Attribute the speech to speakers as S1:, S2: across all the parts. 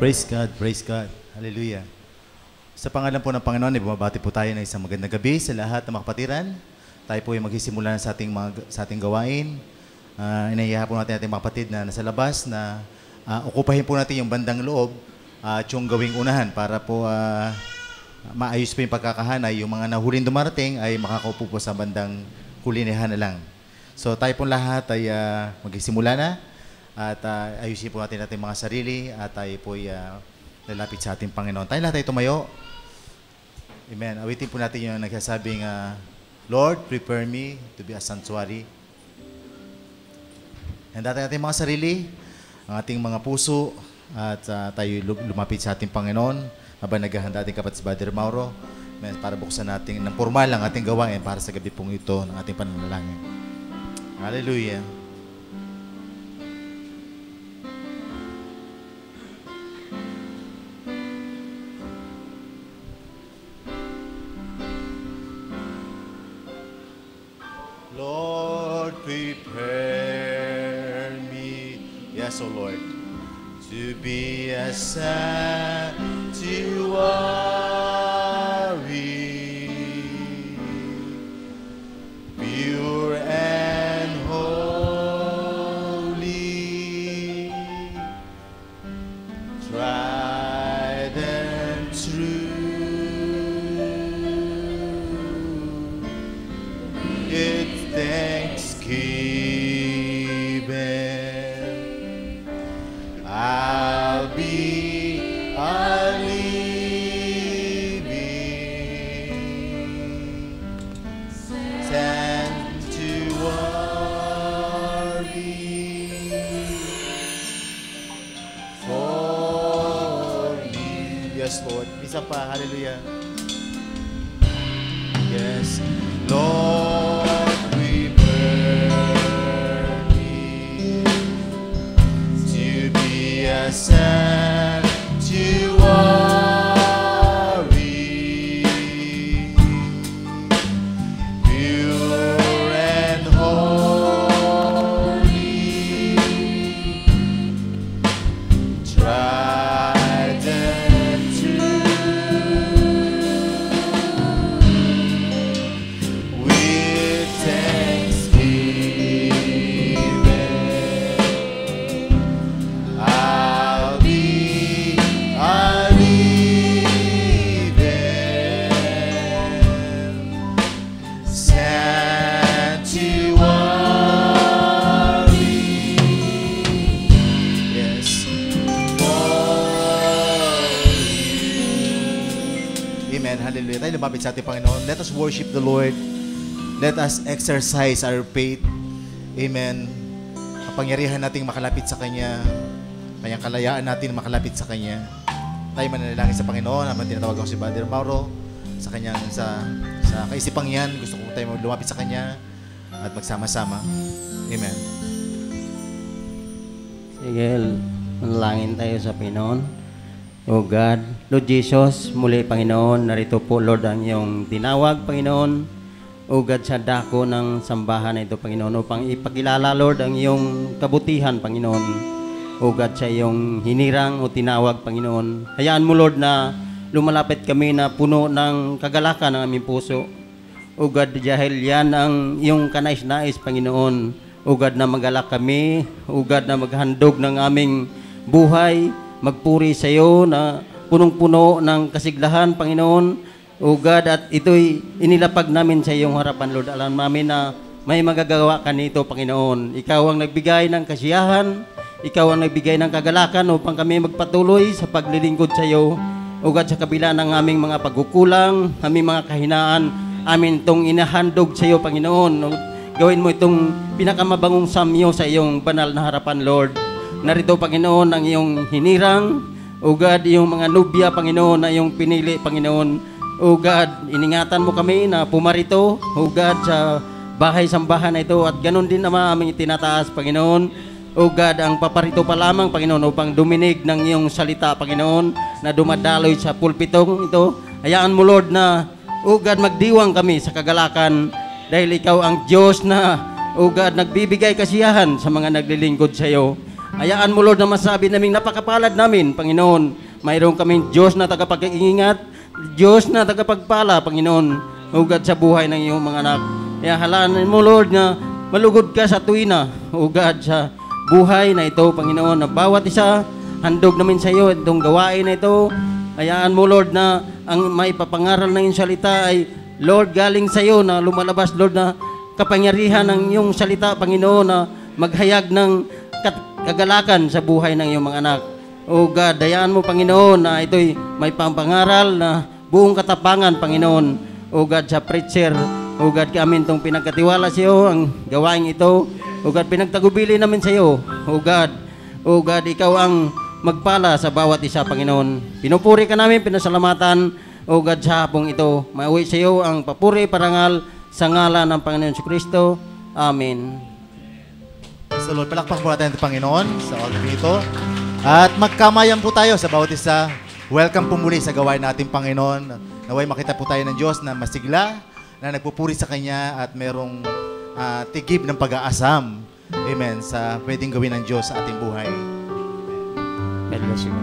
S1: Praise God, praise God. Hallelujah. Sa pangalan po ng Panginoon, bumabati po tayo ng isang magandang gabi sa lahat ng mga kapatiran. Tayo po ay magsisimula sa ating gawain. Inahiya po natin ating mga kapatid na nasa labas na okupahin po natin yung bandang loob at yung gawing unahan para po maayos po yung pagkakahanay. Yung mga nahuling dumarating ay makakaupo po sa bandang kulinihan na lang. So tayo po lahat ay magsisimula na. At ayusin po natin ating mga sarili at tayo po ay lalapit sa ating Panginoon. Tayo lahat ay tumayo. Amen. Awitin po natin yung nagsasabing, Lord, prepare me to be a sanctuary. Handa natin mga sarili, ang ating mga puso, at tayo lumapit sa ating Panginoon habang naghahanda ating kapatid si Brother Mauro. Amen. Para buksan natin ng formal ang ating gawain para sa gabi pong ito ng ating pananalangin. Hallelujah. Lord, prepare me, yes, O Lord, to be a sanctuary, pure and holy, tried and true. It's Thanksgiving, I'll be a living sanctuary for me. Yes, Lord. Isa pa, hallelujah. Yes, Lord. Sanctuary, pure and holy, tried and true, with thanksgiving, I'll be a living sanctuary. Yes, amen. Hallelujah. Tayo lumapit sa ating Panginoon. Let us worship the Lord. Let us exercise our faith. Amen. Kapangyarihan nating makalapit sa Kanya. Kanyang kalayaan natin makalapit sa Kanya. Tayo mananalangin sa Panginoon habang tinatawag ako si Brother Mauro sa kanyang sa kaisipang yan. Gusto ko tayo lumapit sa Kanya at magsama-sama. Amen.
S2: Sige, manalangin tayo sa Panginoon. O God, Lord Jesus, muli Panginoon, narito po Lord ang iyong tinawag Panginoon. O God, sa dako ng sambahan na ito Panginoon upang ipakilala Lord ang iyong kabutihan Panginoon. O God, sa iyong hinirang o tinawag, Panginoon. Hayaan mo, Lord, na lumalapit kami na puno ng kagalakan ng aming puso. O God, dahil yan ang iyong kanais-nais, Panginoon. O God, na magalak kami. O God, na maghandog ng aming buhay. Magpuri sa iyo na punong-puno ng kasiglahan, Panginoon. O God, at ito'y inilapag namin sa iyong harapan, Lord. Alam namin na may magagawa ka nito, Panginoon. Ikaw ang nagbigay ng kasiyahan. Ikaw ang nagbigay ng kagalakan upang kami magpatuloy sa paglilingkod sa iyo. O God, sa kabila ng aming mga pagkukulang, aming mga kahinaan, amin itong inahandog sa iyo, Panginoon. Gawin mo itong pinakamabangong samyo sa iyong banal na harapan, Lord. Narito, Panginoon, ang iyong hinirang. O God, iyong mga nubya, Panginoon, na iyong pinili, Panginoon. O God, iningatan mo kami na pumarito, O God, sa bahay-sambahan na ito. At ganun din naman aming itinataas, Panginoon. O God, ang paparito pa lamang, Panginoon, upang duminig ng iyong salita, Panginoon, na dumadaloy sa pulpitong ito. Hayaan mo, Lord, na, O God, magdiwang kami sa kagalakan dahil ikaw ang Diyos na, O God, nagbibigay kasiyahan sa mga naglilingkod sa iyo. Hayaan mo, Lord, na masabi namin napakapalad namin, Panginoon. Mayroon kaming Diyos na tagapag-iingat, Diyos na tagapagpala, Panginoon. O God, sa buhay ng iyong mga anak. Kaya halaan mo, Lord, na malugod ka sa tuwina, O God, sa buhay na ito, Panginoon, na bawat isa, handog namin sa iyo itong gawain na ito. Hayaan mo, Lord, na ang may papangaral ng iyong salita ay, Lord, galing sa iyo na lumalabas, Lord, na kapangyarihan ng iyong salita, Panginoon, na maghayag ng kagalakan sa buhay ng iyong mga anak. O God, dayaan mo, Panginoon, na ito'y may pampangaral na buong katapangan, Panginoon. O God, sa preacher, O God, amin itong pinagkatiwala sa iyo, ang gawain ito. O God, pinagtagubili namin sa iyo. O God, ikaw ang magpala sa bawat isa, Panginoon. Pinupuri ka namin, pinasalamatan, O God, sa hapong ito. Mauwi sa iyo ang papuri, parangal, sa ngalan ng Panginoon Kristo. Amen.
S1: So Lord, palakpak po natin ang Panginoon sa altar nito. At magkamayan po tayo sa bawat isa. Welcome po muli sa gawain natin, Panginoon. Naway makita po tayo ng Diyos na masigla, na nagpupuri sa Kanya at merong tigib ng pag-aasam. Amen. Sa pwedeng gawin ng Diyos sa ating buhay.
S3: God bless you.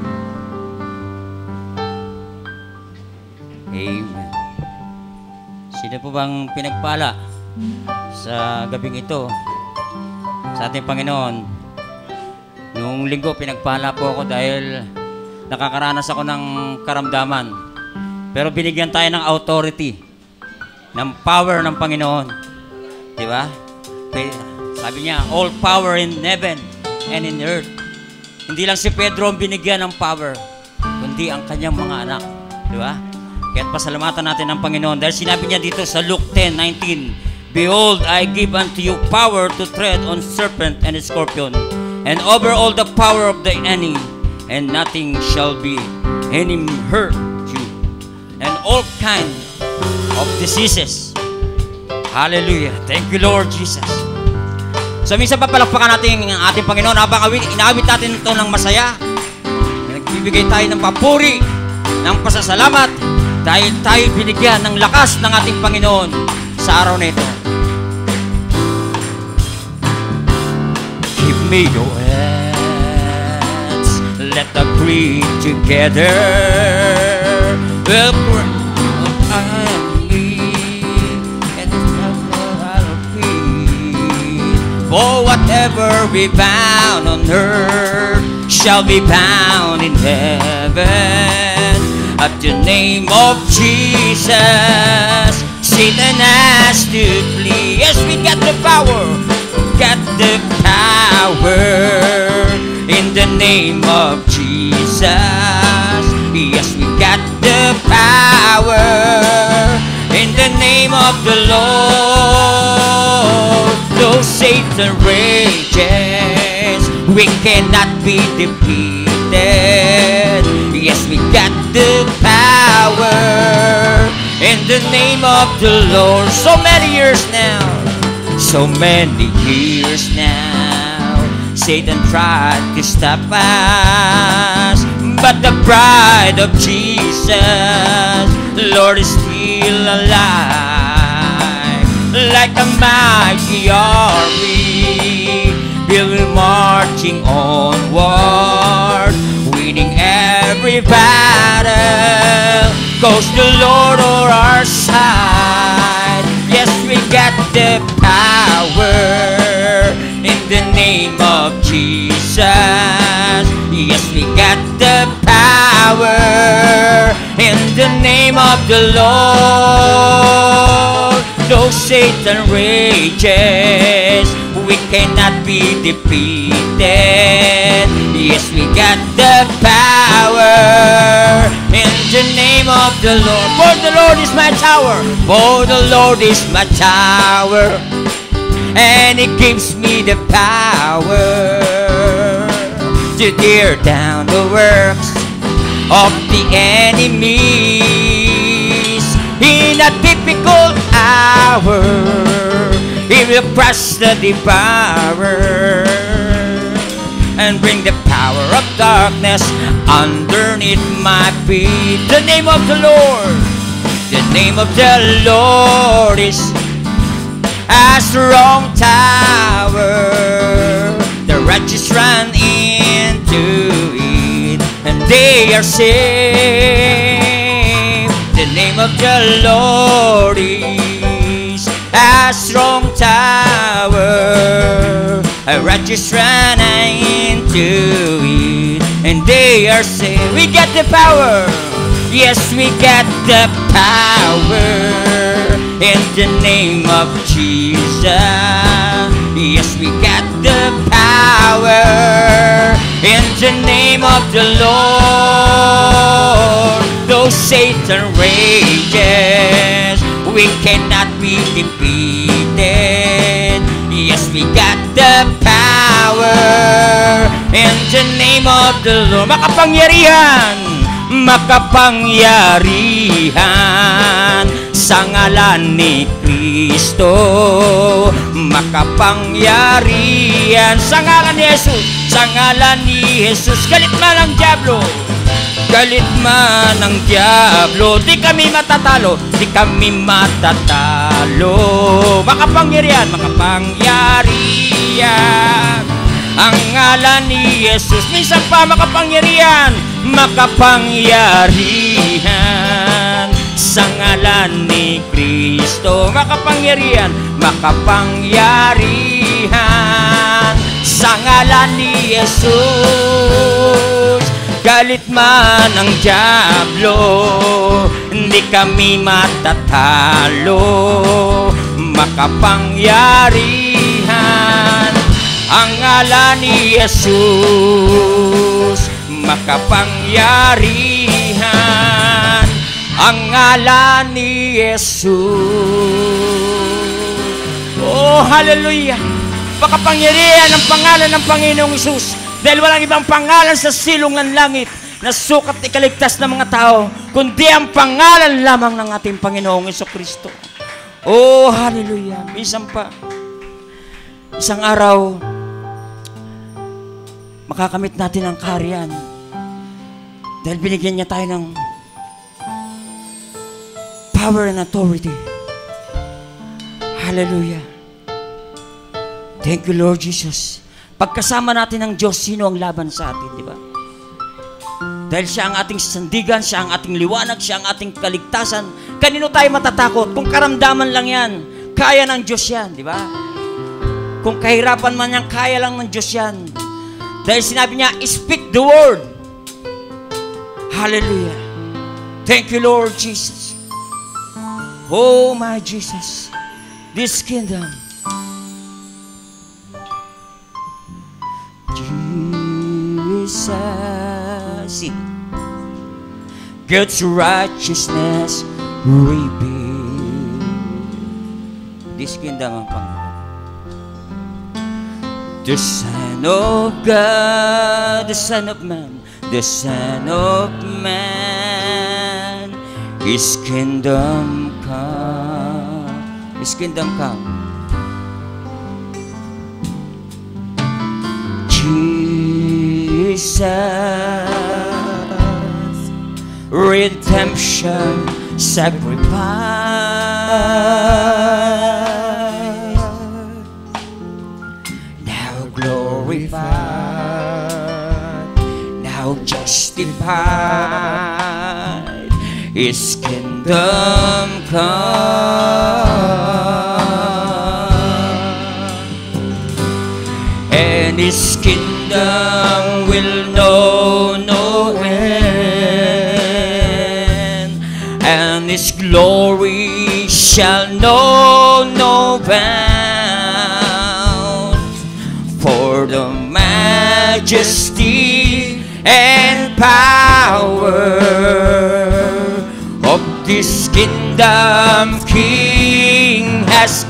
S3: Amen. Sino po bang pinagpala sa gabing ito sa ating Panginoon? Noong linggo, pinagpala po ako dahil nakakaranas ako ng karamdaman. Pero binigyan tayo ng authority, ng power ng Panginoon. Di ba? Sabi niya, all power in heaven and in earth. Hindi lang si Pedro ang binigyan ng power, kundi ang kanyang mga anak. Di ba? Kaya't pasalamatan natin ang Panginoon dahil sinabi niya dito sa Luke 10:19, Behold, I give unto you power to tread on serpent and scorpion, and over all the power of the enemy, and nothing shall be any hurt you, and all kind of diseases. Hallelujah. Thank you, Lord Jesus. So minsan papalakpakan natin ang ating Panginoon habang inaawit natin ito ng masaya. Nagbibigay tayo ng papuri, ng pasasalamat, dahil tayo binigyan ng lakas ng ating Panginoon sa araw na ito. Give me your hands, let us pray together. We'll pray and I'll pray. For whatever we bound on earth shall be bound in heaven. At the name of Jesus, Satan has to flee. Yes, we got the power. Got the power in the name of Jesus. Yes, we got the power in the name of the Lord. Though Satan rages, we cannot be defeated. Yes, we got the power in the name of the Lord. So many years now, Satan tried to stop us, but the bride of Jesus, Lord, is still alive. Like a mighty army, we're marching onward, winning every battle, 'cause the Lord on our side. Yes, we got the power in the name of Jesus. Yes, we got the power in the name of the Lord. Though Satan rages, we cannot be defeated. Yes, we got the power in the name of the Lord. For the Lord is my tower. For the Lord is my tower, and He gives me the power to tear down the works of the enemies. In a difficult hour, He will crush the devourer and bring the power of darkness underneath my feet. The name of the Lord, the name of the Lord is a strong tower. The righteous run in into it, and they are saved. The name of the Lord is a strong tower, a righteous run into it, and they are saved. We get the power. Yes, we get the power in the name of Jesus. Yes, we get the power in the name of the Lord. Though Satan rages, we cannot be defeated. Yes, we got the power in the name of the Lord. Makapangyarihan, makapangyarihan sa ngalan ni Kristo. Makapangyarihan sa ngalan ni Jesus, sa ngalan ni Jesus. Galit man ang diablo, galit man ang diablo, di kami matatalo, di kami matatalo. Makapangyarihan, makapangyarihan ang ngalan ni Jesus. Minsan pa makapangyarihan, makapangyarihan sa ngalan ni Kristo. Makapangyarihan, makapangyarihan sa ngalan ni Jesus. Galit man ang diablo, hindi kami matatalo. Makapangyarihan ang ngalan ni Jesus. Makapangyarihan ang ngalan ni Jesus. Oh, hallelujah! Makapangyarihan ang pangalan ng Panginoong Jesus, dahil walang ibang pangalan sa silong ng langit na sukat ikaligtas ng mga tao, kundi ang pangalan lamang ng ating Panginoong Jesucristo. Oh, hallelujah! Minsan pa, isang araw, makakamit natin ang kaharian dahil binigyan niya tayo ng power and authority. Hallelujah! Thank you, Lord Jesus. Pagkasama natin ng Diyos, sino ang laban sa atin, di ba? Dahil siya ang ating sandigan, siya ang ating liwanag, siya ang ating kaligtasan. Kanino tayo matatakot? Kung karamdaman lang yan, kaya ng Diyos yan, di ba? Kung kahirapan man yan, kaya lang ng Diyos yan. Dahil sinabi niya, speak the word. Hallelujah. Thank you, Lord Jesus. Oh, my Jesus. This kingdom, Jesus, God's righteousness revealed. This kingdom ang Panginoon. The Son of God, the Son of Man, the Son of Man, His kingdom come, His kingdom come. Jesus, redemption, sacrifice, now glorified, now justified, His kingdom come, and His kingdom will know no end, and His glory shall know no bounds. For the majesty and power of this kingdom King has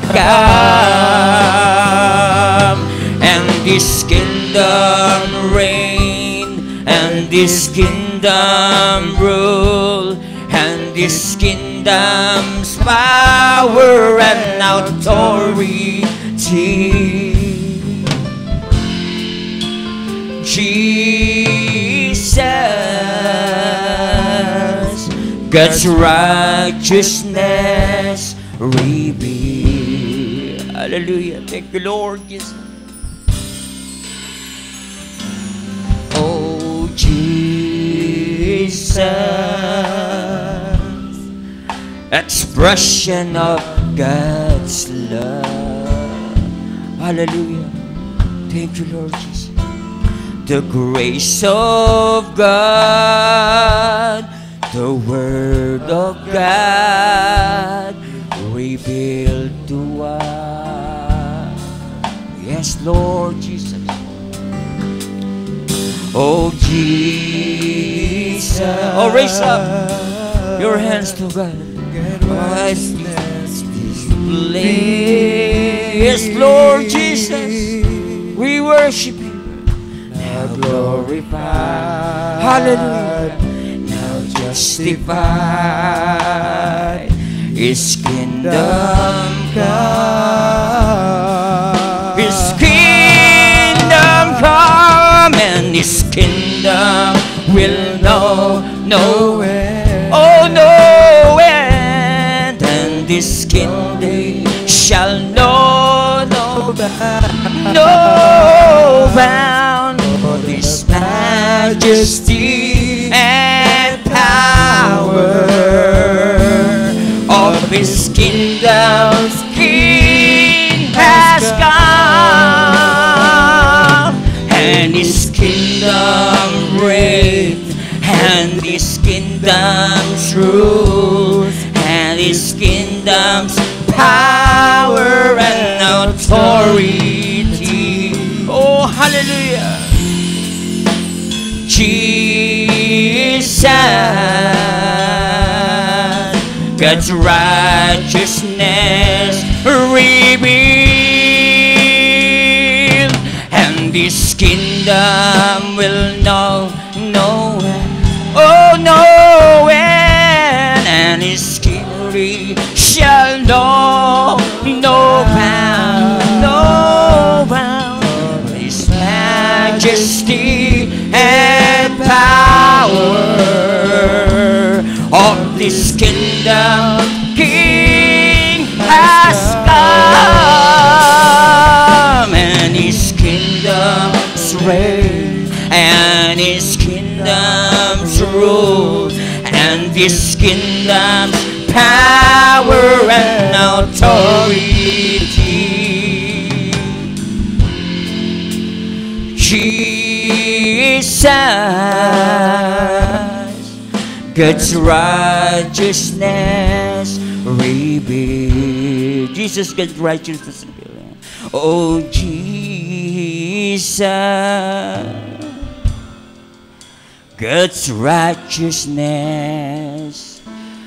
S3: come, and this kingdom reign, and this kingdom rule, and this kingdom's power and authority. Jesus, God's righteousness revealed. Hallelujah. Thank you, Lord Jesus. Oh, Jesus, expression of God's love. Hallelujah. Thank you, Lord Jesus. The grace of God, the Word of God revealed to us. Yes, Lord Jesus. Oh, Jesus. Oh, raise up your hands to God. Christ this place. Yes, Lord Jesus. We worship you. Now glorified. Hallelujah. Now justified. His kingdom come. His kingdom come. And His kingdom will know no end. Oh, no end. And this kingdom shall know no bound. No bound. For this majesty and power of His kingdom's King has come, and His kingdom reigns, and His kingdom's rule, and His kingdom's power and authority. Oh, hallelujah. Jesus, God's righteousness revealed, and His kingdom will know no end. Oh, no end, and His glory shall know no bound, no bound. His majesty and power of this kingdom King has come, and His kingdom's reign, and His kingdom's rule, and His kingdom's power and authority. Jesus, God's righteousness revealed. Jesus, God's righteousness revealed. Oh, Jesus, God's righteousness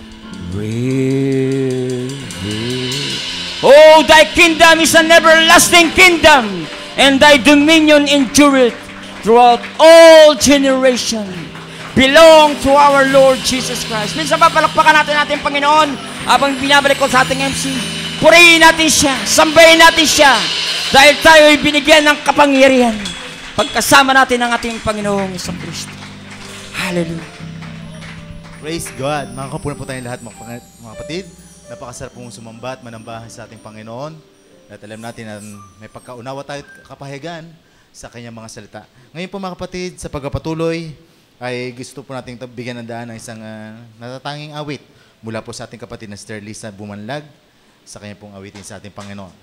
S3: revealed. Oh, Thy kingdom is an everlasting kingdom, and Thy dominion endureth throughout all generations. Belong to our Lord Jesus Christ. Minsan ba palakpakan natin ating Panginoon habang binabalik ko sa ating MC? Purihin natin siya, sambahin natin siya, dahil tayo ay binigyan ng kapangyarihan pagkasama natin ang ating Panginoong Isang Kristo. Hallelujah.
S1: Praise God. Mga kapunan po tayong lahat, mga kapatid. Napakasarap pong sumamba at manambahan sa ating Panginoon. At alam natin na may pagkaunawa tayo at kapahayagan sa kanyang mga salita. Ngayon po mga kapatid, sa pagpapatuloy, ay gusto po nating bigyan ng daan ng isang natatanging awit mula po sa ating kapatid na Sister Lisa Bumanlag sa kanya pong awitin sa ating Panginoon.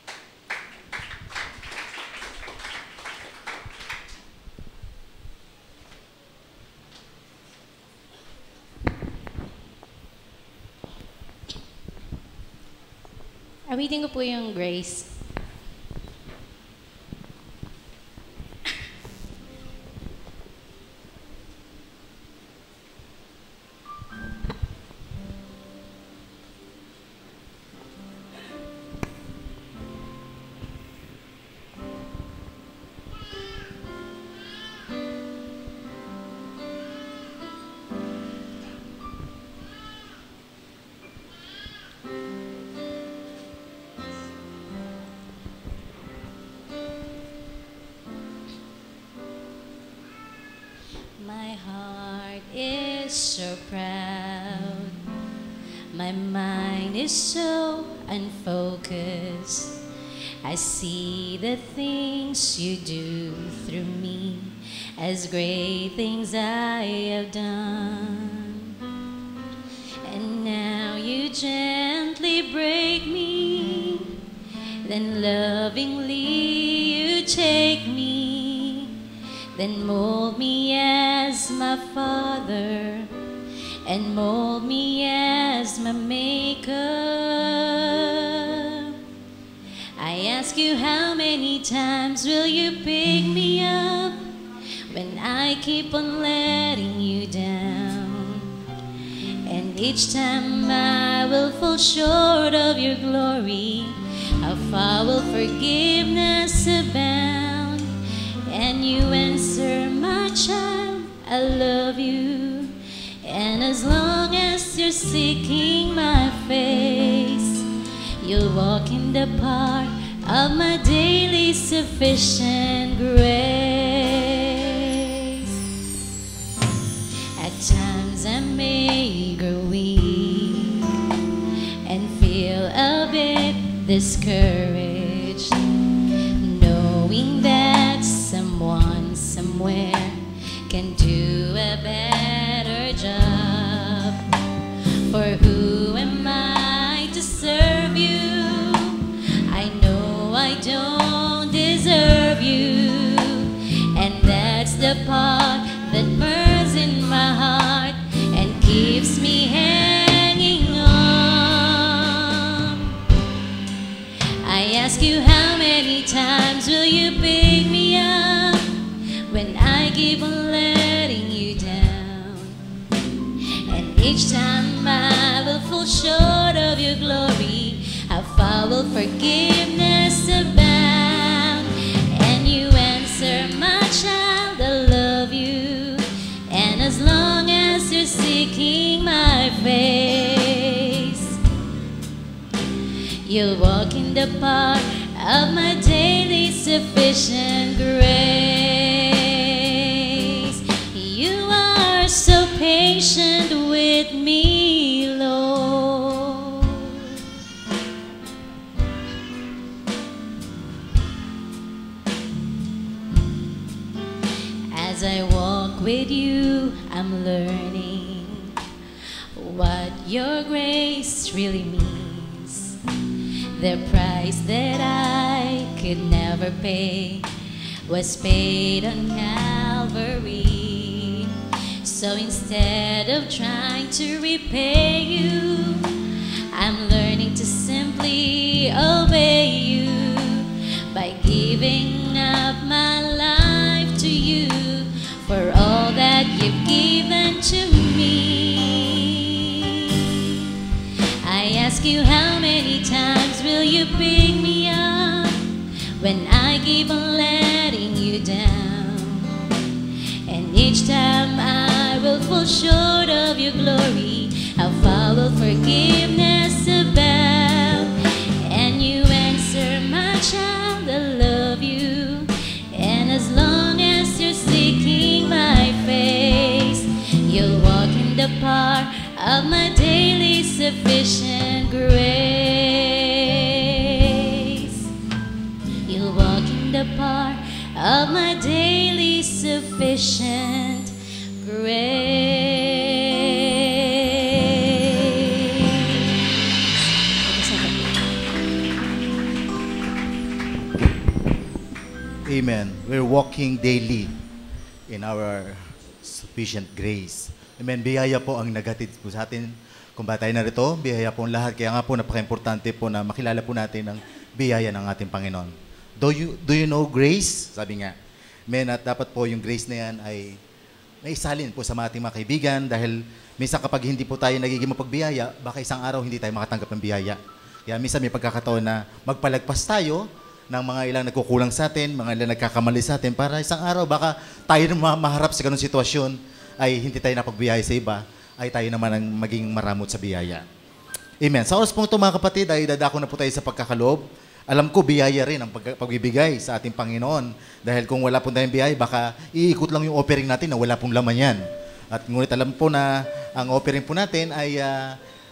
S4: Awitin ko po yung Grace. My heart is so proud. My mind is so unfocused. I see the things you do through me as great things I have done. And now you gently break me, then lovingly you take me, then mold me as my Father, and mold me as my Maker. I ask you, how many times will you pick me up when I keep on letting you down? And each time I will fall short of your glory, how far will forgiveness abound? And you answer, my child, I love you. And as long as you're seeking my face, you'll walk in the park of my daily sufficient grace. At times I may grow weak and feel a bit discouraged, knowing that someone somewhere can do a better job. For who am I to serve you? I know I don't deserve you, and that's the part that burns in my heart and keeps me hanging on. I ask you, how many times will you pick me up when I keep on letting you down? And each time I will fall short of your glory, how far will forgiveness abound? And you answer, my child, I love you. And as long as you're seeking my face, you'll walk in the park of my daily sufficient grace. You are so patient with me, Lord. As I walk with you, I'm learning what your grace really means. The price that I could never pay was paid on Calvary. So instead of trying to repay you, I'm learning to simply obey you by giving up my life to you for all that you've given to me. I ask you, how many times will you pick me up when I keep on letting you down? And each time I will fall short of your glory, how far will forgiveness abound? And you answer, my child, I love you. And as long as you're seeking my face, you'll walk in the park of my daily sufficient grace. You'll walk in the park of my daily sufficient
S1: Amen. We're walking daily in our sufficient grace. Amen. Biyaya po ang nagatid po sa atin. Kung ba tayo narito, biyaya po ang lahat. Kaya nga po, napaka-importante po na makilala po natin ang biyaya ng ating Panginoon. Do you know grace? Sabi nga. Amen. At dapat po yung grace na yan ay naisalin po sa ating mga kaibigan dahil minsan kapag hindi po tayo nagiging mapagbiyaya, baka isang araw hindi tayo makatanggap ng biyaya. Kaya minsan may pagkakataon na magpalagpas tayo ng mga ilang nagkukulang sa atin, mga ilang nagkakamali sa atin, para isang araw baka tayo na maharap sa ganung sitwasyon ay hindi tayo napagbiyaya sa iba, ay tayo naman ang maging maramot sa biyaya. Amen. Sa oras pong ito mga kapatid, ay dadako na po tayo sa pagkakaloob. Alam ko, biyaya rin ang pagbibigay sa ating Panginoon. Dahil kung wala po tayong biyaya, baka iikot lang yung offering natin na wala pong laman yan. At ngunit alam po na ang offering po natin ay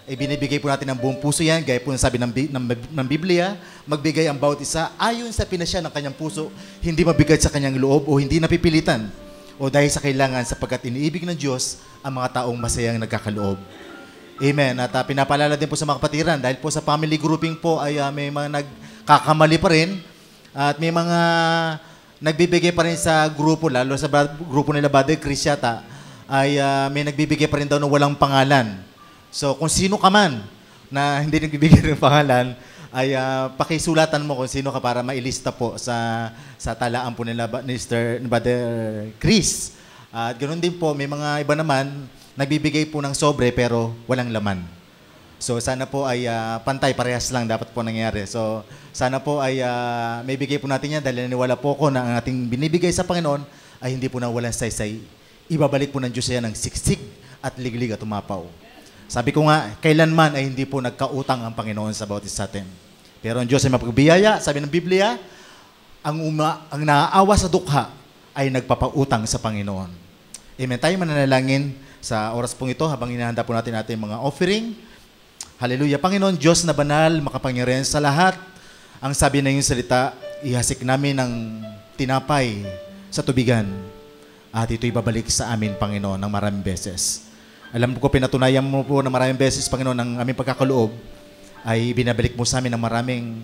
S1: Ibinibigay po natin ng buong puso yan, gaya po ng sabi ng Biblia, magbigay ang bawat isa ayon sa pinasya ng kanyang puso, hindi mabigat sa kanyang loob o hindi napipilitan o dahil sa kailangan sapagkat iniibig ng Diyos ang mga taong masayang nagkakaloob. Amen. At pinapaalala din po sa mga kapatiran, dahil po sa family grouping po ay may mga nagkakamali pa rin at may mga nagbibigay pa rin sa grupo, lalo sa grupo nila Brother Chris yata, ay may nagbibigay pa rin daw ng walang pangalan. So, kung sino ka man na hindi nagbibigay ng pangalan, ay pakisulatan mo kung sino ka para mailista po sa talaan po nila Mr. Brother Chris. At ganoon din po, may mga iba naman nagbibigay po ng sobre pero walang laman. So, sana po ay pantay, parehas lang dapat po nangyari. So, sana po ay may bigay po natin yan dahil naniwala po ko na ang ating binibigay sa Panginoon ay hindi po na walang saysay. Ibabalik po ng Diyos yan ng siksik at liglig at umapaw. Sabi ko nga, kailanman ay hindi po nagkautang ang Panginoon sa bawat isa atin. Pero ang Diyos ay mapagbiyaya, sabi ng Biblia, ang naaawa sa dukha ay nagpapautang sa Panginoon. Amen. Tayo mananalangin sa oras pong ito habang hinahanda po natin ating mga offering. Hallelujah. Panginoon, Diyos na banal, makapangyarihan sa lahat, ang sabi na yung salita, ihasik namin ng tinapay sa tubigan at ito'y babalik sa amin, Panginoon, ng maraming beses. Alam ko, pinatunayan mo po na maraming beses, Panginoon, ng aming pagkakaloob ay binabalik mo sa amin ng maraming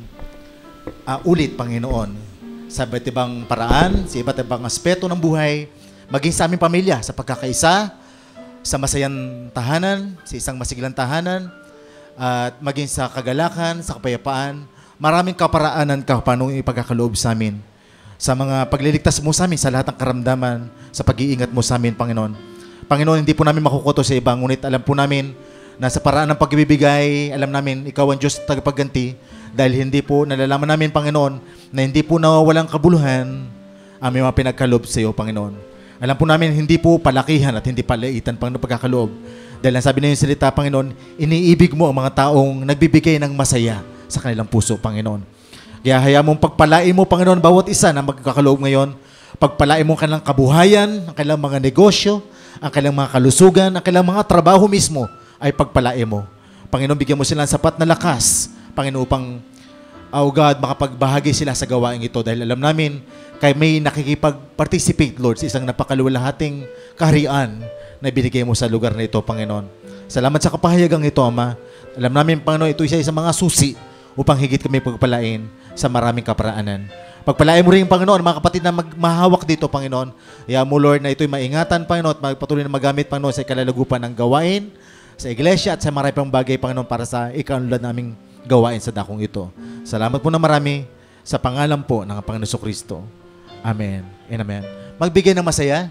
S1: ulit, Panginoon, sa iba't ibang paraan, sa iba't ibang aspeto ng buhay, maging sa aming pamilya, sa pagkakaisa, sa masayang tahanan, sa isang masiglang tahanan, at maging sa kagalakan, sa kapayapaan, maraming kaparaanan ka paano ipagkakaloob sa amin. Sa mga pagliligtas mo sa amin, sa lahat ng karamdaman, sa pag-iingat mo sa amin, Panginoon. Panginoon, hindi po namin makukuto sa iba, ngunit alam po namin na sa paraan ng pagbibigay, alam namin, ikaw ang Diyos tagapagganti, dahil hindi po, nalalaman namin, Panginoon, na hindi po nawawalang kabuluhan ang mga pinagkaloob sa iyo, Panginoon. Alam po namin, hindi po palakihan at hindi palaitan, Panginoon, pagkakaloob. Dahil ang sabi na yung salita, Panginoon, iniibig mo ang mga taong nagbibigay ng masaya sa kanilang puso, Panginoon. Kaya hayaan mong pagpalain mo, Panginoon, bawat isa na magkakaloob ngayon, pagpalain mo ang kanilang kabuhayan, ang kanilang mga negosyo, ang kanilang mga kalusugan, ang kanilang mga trabaho mismo ay pagpalain mo. Panginoon, bigyan mo sila ng sapat na lakas, Panginoon, upang, oh God, makapagbahagi sila sa gawain ito. Dahil alam namin, kay may nakikipag-participate, Lord, sa isang napakaluwalhating kaharian na binigay mo sa lugar na ito, Panginoon. Salamat sa kapahayagang ito, Ama. Alam namin, Panginoon, ito isa sa mga susi upang higit kami pagpalain sa maraming kaparaanan. Pagpalain mo rin, Panginoon, mga kapatid na mahawak dito, Panginoon. Kaya mo, Lord, na ito'y maingatan, Panginoon, at magpatuloy na magamit, Panginoon, sa ikalalagupan ng gawain, sa iglesia at sa marami pang bagay, Panginoon, para sa ikaunlad naming gawain sa dakong ito. Salamat po na marami sa pangalan po ng Panginoon Jesucristo. Amen and amen. Magbigay ng masaya.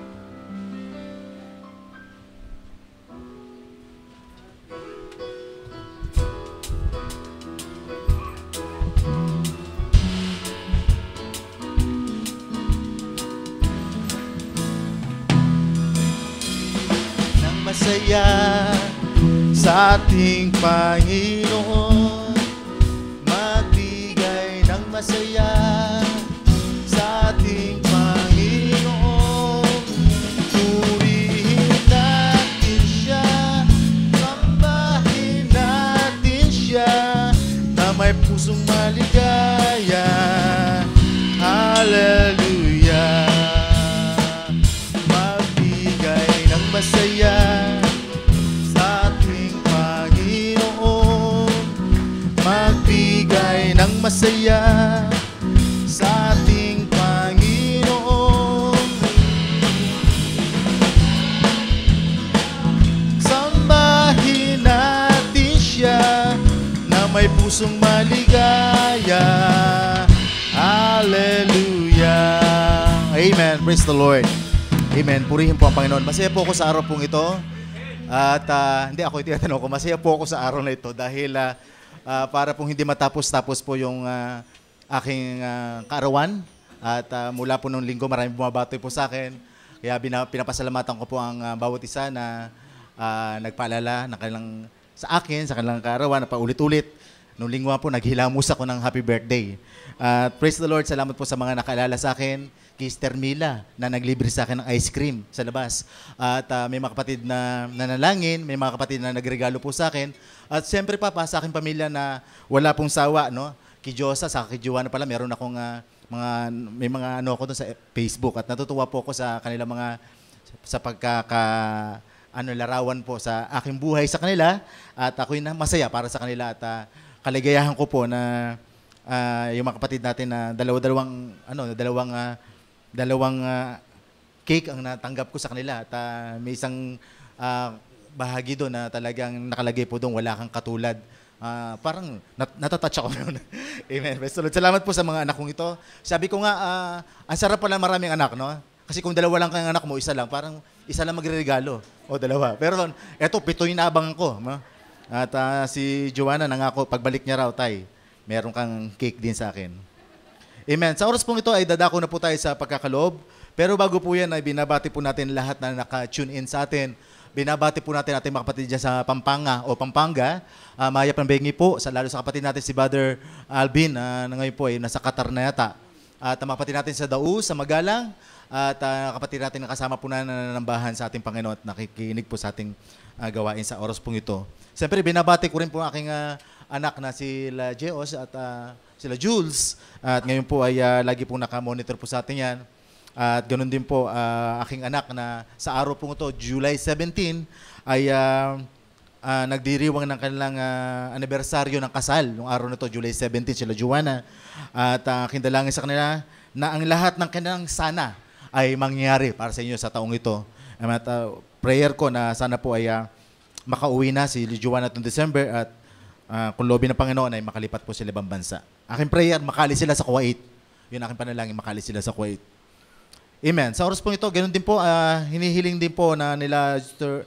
S1: Masaya sa ating Panginoon, magbigay ng masaya sa ating Panginoon. Purihin natin siya, sambahin natin siya, na may pusong maligaya. Hallelujah. Magbigay ng masaya sa ating Panginoon, magbigay ng masaya sa ating Panginoon. Sambahin natin siya, na may pusong maligaya. Hallelujah. Amen. Praise the Lord. Amen. Purihin po ang Panginoon. Masaya po ako sa araw pong ito. At hindi ako tinatanong ko, masaya po ako sa araw na ito dahil para pong hindi matapos-tapos po yung aking kaarawan. At mula po nung linggo, maraming bumabatoy po sa akin. Kaya pinapasalamatan ko po ang bawat isa na nagpaalala ng kanilang, sa akin, sa kanilang kaarawan, na paulit-ulit. Nung lingwa po, naghilamos ako ng happy birthday. At praise the Lord, salamat po sa mga nakaalala sa akin. Kay Sister Mila na naglibre sa akin ng ice cream sa labas. At may mga kapatid na nanalangin, may mga kapatid na nagregalo po sa akin. At siyempre pa sa aking pamilya na wala pong sawa, no? Kay Josa, sa kay Joanna pala, meron akong may mga ano ako doon sa Facebook. At natutuwa po ako sa kanila mga sa larawan po sa aking buhay sa kanila. At ako'y masaya para sa kanila. At kaligayahan ko po na yung mga kapatid natin na dalawang cake ang natanggap ko sa kanila at may isang bahagi doon na talagang nakalagay po doon, wala kang katulad. Parang natatouch ako noon. Amen. Salamat po sa mga anak kong ito. Sabi ko nga, ang sarap pala maraming anak, no? Kasi kung dalawa lang kang anak mo, isa lang, parang isa lang magre-regalo. O dalawa. Pero eto, 7 yung naabangan ko. No? At si Joanna nangako, pagbalik niya raw, tay, meron kang cake din sa akin. Amen. Sa oras pong ito ay dadako na po tayo sa pagkakaloob. Pero bago po yan ay binabati po natin lahat na naka-tune in sa atin. Binabati po natin ating mga kapatid dyan sa Pampanga. Mayap ng bengi po, lalo sa kapatid natin si Brother Alvin na ngayon po ay nasa Qatar na yata. At mga kapatid natin sa Dau, sa Magalang. At kapatid natin na kasama po na nananambahan sa ating Panginoon at nakikinig po sa ating gawain sa oras pong ito. Siyempre, binabati ko rin po ang aking anak na sila Jeos at sila Jules. At ngayon po ay lagi po nakamonitor po sa atin yan. At ganoon din po aking anak na sa araw po ito, July 17, ay nagdiriwang ng kanilang anibersaryo ng kasal. Nung araw na ito, July 17, sila Joanna. At aking dalangin sa kanila na ang lahat ng kanilang sana ay mangyari para sa inyo sa taong ito. At prayer ko na sana po ay makauwi na si Joanna itong December at kung loobin ng Panginoon ay makalipat po sila ibang bansa. Aking prayer, makali sila sa Kuwait. Yun aking panalangin, makali sila sa Kuwait. Amen. Sa oras po ito, ganoon din po, hinihiling din po na nila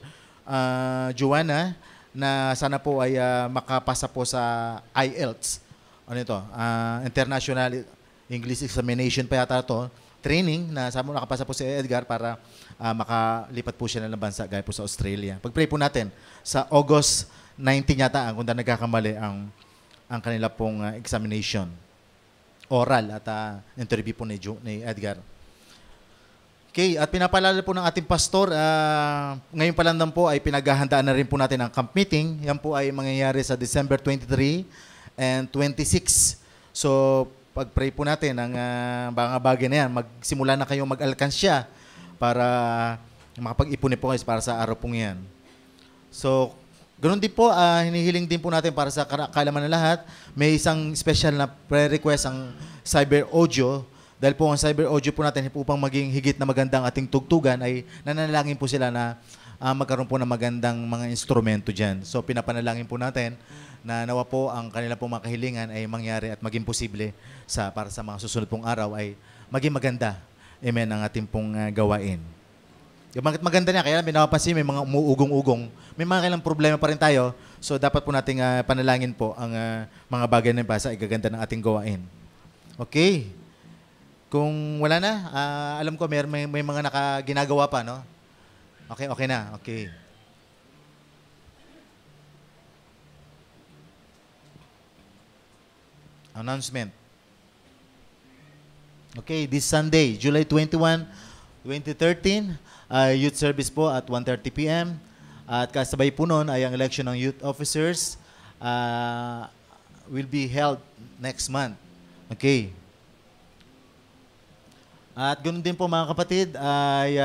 S1: Joanna na sana po ay makapasa po sa IELTS. Ano ito? International English Examination pa yata ito. Training na sa mo nakapasa po si Edgar para makalipat po siya ng bansa gaya po sa Australia. Pag-pray po natin sa August 19 yata kung nagkakamali ang kanila pong examination. Oral at interview po ni Edgar. Okay, at pinapalala po ng ating pastor, ngayon pa lang po ay pinaghahandaan na rin po natin ang camp meeting. Yan po ay mangyayari sa December 23 and 26. So, pag-pray po natin ang mga bagay na yan. Magsimula na kayong mag-alkansya para makapag-ipon po kayo para sa araw pong yan. So, ganoon din po, hinihiling din po natin para sa kaalaman ng lahat. May isang special na prayer request ang Cyber Audio. Dahil po ang Cyber Audio po natin upang maging higit na magandang ating tugtugan ay nananalangin po sila na magkaroon po ng magandang mga instrumento dyan. So pinapanalangin po natin na nawa po ang kanila pong mga kahilingan ay mangyari at maging posible para sa mga susunod pong araw ay maging maganda. Amen, ang ating pong gawain. Bakit maganda niya? Kaya may napapansin, may mga umuugong-ugong. May mga kailang problema pa rin tayo. So dapat po nating panalangin po ang mga bagay na para sa igaganda ng ating gawain. Okay. Kung wala na, alam ko may mga ginagawa pa, no? Okay na. Okay. Announcement. Okay, this Sunday, July 21, 2013, youth service po at 1:30 p.m. At kasabay po nun ay ang election ng youth officers will be held next month. Okay. At ganoon din po mga kapatid ay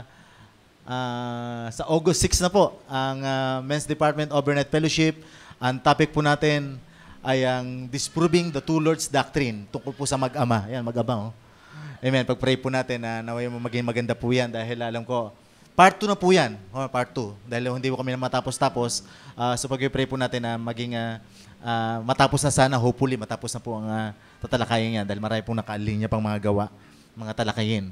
S1: sa August 6 na po ang Men's Department Overnight Fellowship. Ang topic po natin ay ang Disproving the Two Lords Doctrine tungkol po sa mag-ama. Ayan, mag-ama. Oh. Amen. Pag-pray po natin na naway maging maganda po yan dahil alam ko, part 2 na po yan. Part 2. Dahil hindi po kami na matapos-tapos. So pag-pray po natin na maging matapos na sana, hopefully matapos na po ang tatalakayan yan dahil marami pong nakalinya pang mga gawa, mga talakayin.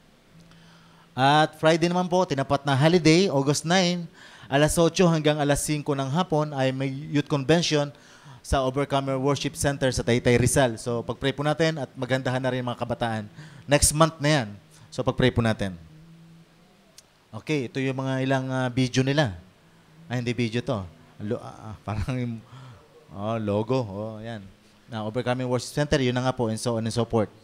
S1: At Friday naman po, tinapat na holiday, August 9, alas 8 hanggang alas 5 ng hapon ay may youth convention sa Overcomer Worship Center sa Taytay Rizal. So pag-pray po natin at magandahan na rin mga kabataan. Next month na yan. So pag-pray po natin. Okay, ito yung mga ilang video nila. Ay, hindi video to. Parang Oh, logo. Oh, yan. Na Overcoming Worship Center, yun na nga po, and so on and so forth.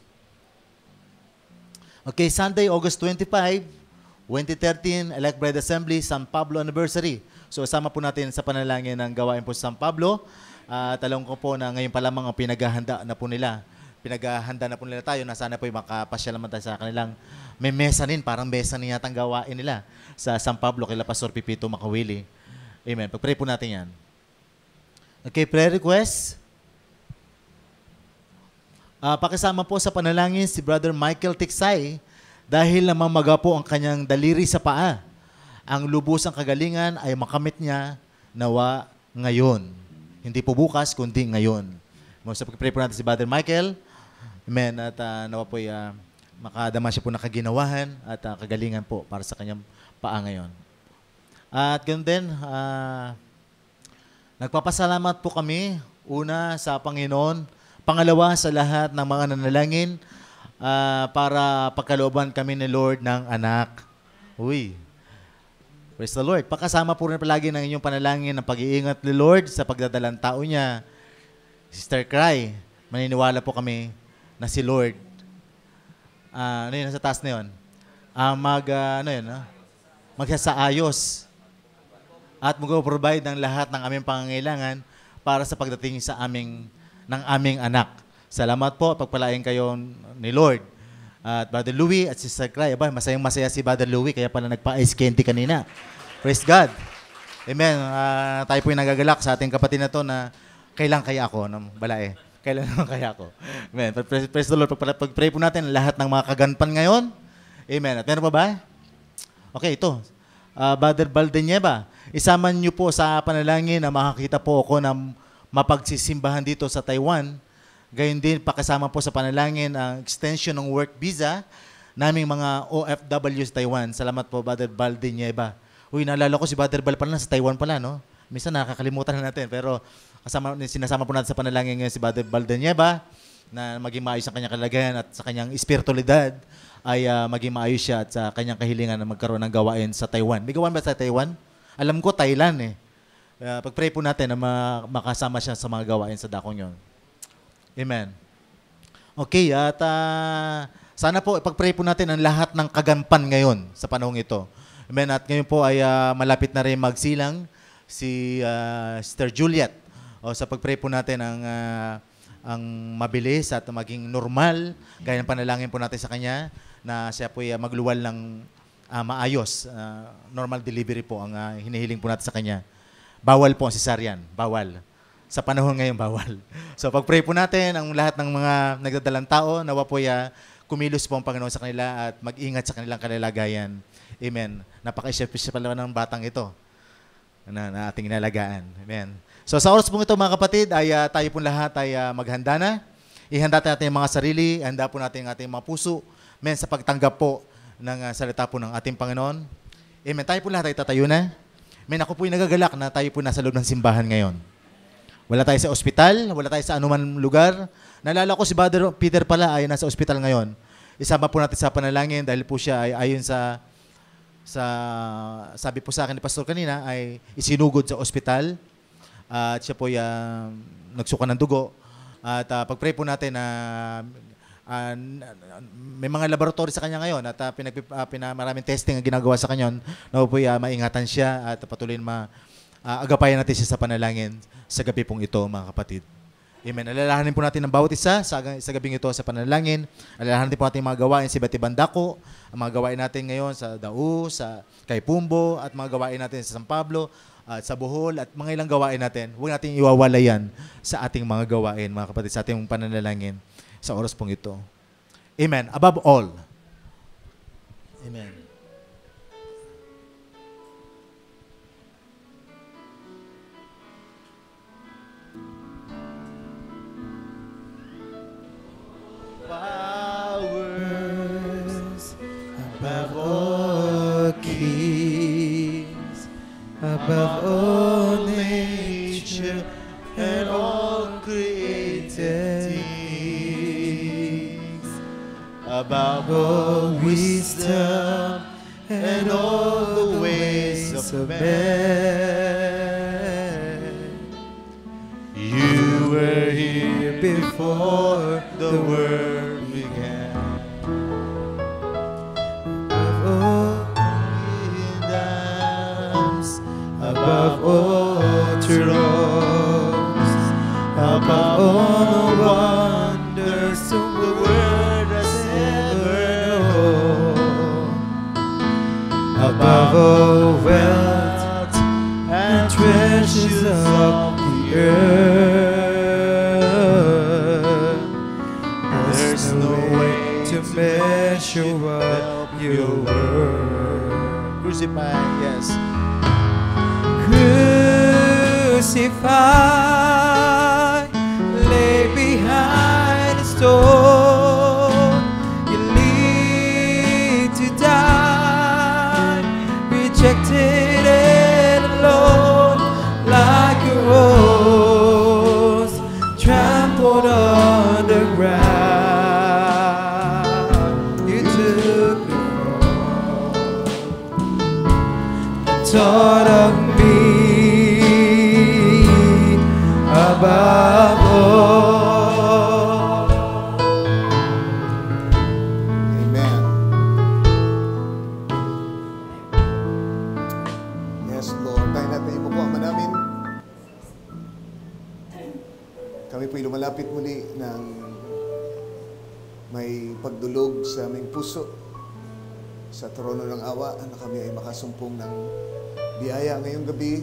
S1: Okay, Sunday, August 25, 2013, Elect Bride Assembly, San Pablo Anniversary. So, kasama po natin sa panalangin ng gawain po sa San Pablo. Talong ko po na ngayon pa lamang ang pinaghahanda na po nila. Pinaghahanda na po nila tayo na sana po makapasyal naman tayo sa kanilang may mesa rin, parang mesa niya yatang gawain nila sa San Pablo kila Pastor Pipito Makawili. Amen. Pag-pray po natin yan. Okay, prayer request. Pakisama po sa panalangin si Brother Michael Tiksay dahil namamaga po ang kanyang daliri sa paa. Ang lubusang kagalingan ay makamit niya nawa ngayon. Hindi po bukas, kundi ngayon. So, pag-pray po natin si Brother Michael. Amen. At nawa po makadama siya po ng kaginawahan at kagalingan po para sa kanyang paa ngayon. At ganoon din, nagpapasalamat po kami, una sa Panginoon, pangalawa sa lahat ng mga nanalangin para pagkalooban kami ni Lord ng anak. Uy, praise the Lord. Pakasama po rin palagi ng inyong panalangin ng pag-iingat ni Lord sa pagdadalang tao niya. Sister Cry, maniniwala po kami na si Lord, ano yun, sa taas na yun? Magsasaayos at mag-provide ng lahat ng aming pangangailangan para sa pagdating sa ng aming anak. Salamat po, pagpalain kayo ni Lord. At Brother Louie at Sister Cry, masayang-masaya si Brother Louie, kaya pala nagpa-ice candy kanina. Praise God. Amen. Tayo po yung nagagalak sa ating kapatid na to na kailan kaya ako ng balae. Kailan naman kaya ako. Amen. Praise the Lord. Pag-pray po natin lahat ng mga kaganpan ngayon. Amen. At meron pa ba? Okay, ito. Brother Valdeñeva, isama niyo po sa panalangin na makakita po ako ng mapagsisimbahan dito sa Taiwan. Gayon din, pakasama po sa panalangin ang extension ng work visa naming mga OFW sa Taiwan. Salamat po, Brother Valdeñeva. Uy, naalala ko si Brother Val pala, sa Taiwan pala, no? Minsan nakakalimutan na natin, pero sinasama po natin sa panalangin ngayon si Brother Valdeñeva na maging maayos ang kanyang kalagayan at sa kanyang espiritualidad ay maging maayos siya at sa kanyang kahilingan na magkaroon ng gawain sa Taiwan. May gawain ba sa Taiwan? Alam ko, Thailand eh. Pag-pray po natin na makasama siya sa mga gawain sa dakong yon. Amen. Okay, at sana po pag-pray po natin ang lahat ng kaganpan ngayon sa panahong ito. Amen. At ngayon po ay malapit na rin magsilang si Sister Juliet. O sa pag-pray po natin ang mabilis at maging normal, gaya ng panalangin po natin sa kanya na siya po ay magluwal ng maayos. Normal delivery po ang hinihiling po natin sa kanya. Bawal po ang cesarean. Bawal. Sa panahon ngayon, bawal. So pag-pray po natin ang lahat ng mga nagdadalang tao, nawa po kumilos po ang Panginoon sa kanila at mag-ingat sa kanilang kalagayan. Amen. Napaka-isip-isip pala ng batang ito na ating inalagaan. Amen. So sa oras pong ito mga kapatid, ay tayo pong lahat ay maghanda na. Ihanda natin ang mga sarili, handa po natin ang ating mga puso. Amen. Sa pagtanggap po ng salita po ng ating Panginoon. Amen. Tayo po lahat ay tatayo na. Amen. Ako po ay nagagalak na tayo po nasa loob ng simbahan ngayon. Wala tayo sa ospital, wala tayo sa anuman lugar. Naalala ko si Brother Peter pala ay nasa ospital ngayon. Isama po natin sa panalangin dahil po siya ay ayon sa sabi po sa akin ni Pastor kanina ay isinugod sa ospital. At siya po ay nagsuka ng dugo. At pag-pray po natin na may mga laboratory sa kanya ngayon at maraming testing ang ginagawa sa kanya. Na po ay maingatan siya at patuloy na agapayan natin siya sa panalangin sa gabi pong ito, mga kapatid. Amen. Alalahanin po natin ang bawat isa sa gabing ito sa panalangin. Alalahanin po natin ang mga gawain sa iba't ibang dako, ang mga gawain natin ngayon sa Dau, sa kay Pumbo, at mga gawain natin sa San Pablo, at sa Bohol, at mga ilang gawain natin. Huwag natin iwawala yan sa ating mga gawain, mga kapatid, sa ating pananalangin sa oras pong ito. Amen. Above all. Amen. Powers above all kings, above all nature and all created things, above all wisdom and all the ways of man. You before the world began. Above all thrones, above all wonders the world has ever known, above all wealth and treasures of the earth, there's no way to measure up your worth. Crucified, yes. Crucified, lay behind a stone, you live to die, rejected and alone, like a rose trampled on the ground. You took the fall, thought of me above all. Amen. Yes, Lord. Tayo natin yung mabuhaman namin. Kami po'y lumalapit muli ng may pagdulog sa aming puso sa trono ng awa na kami ay makasumpong ng biyaya ngayong gabi.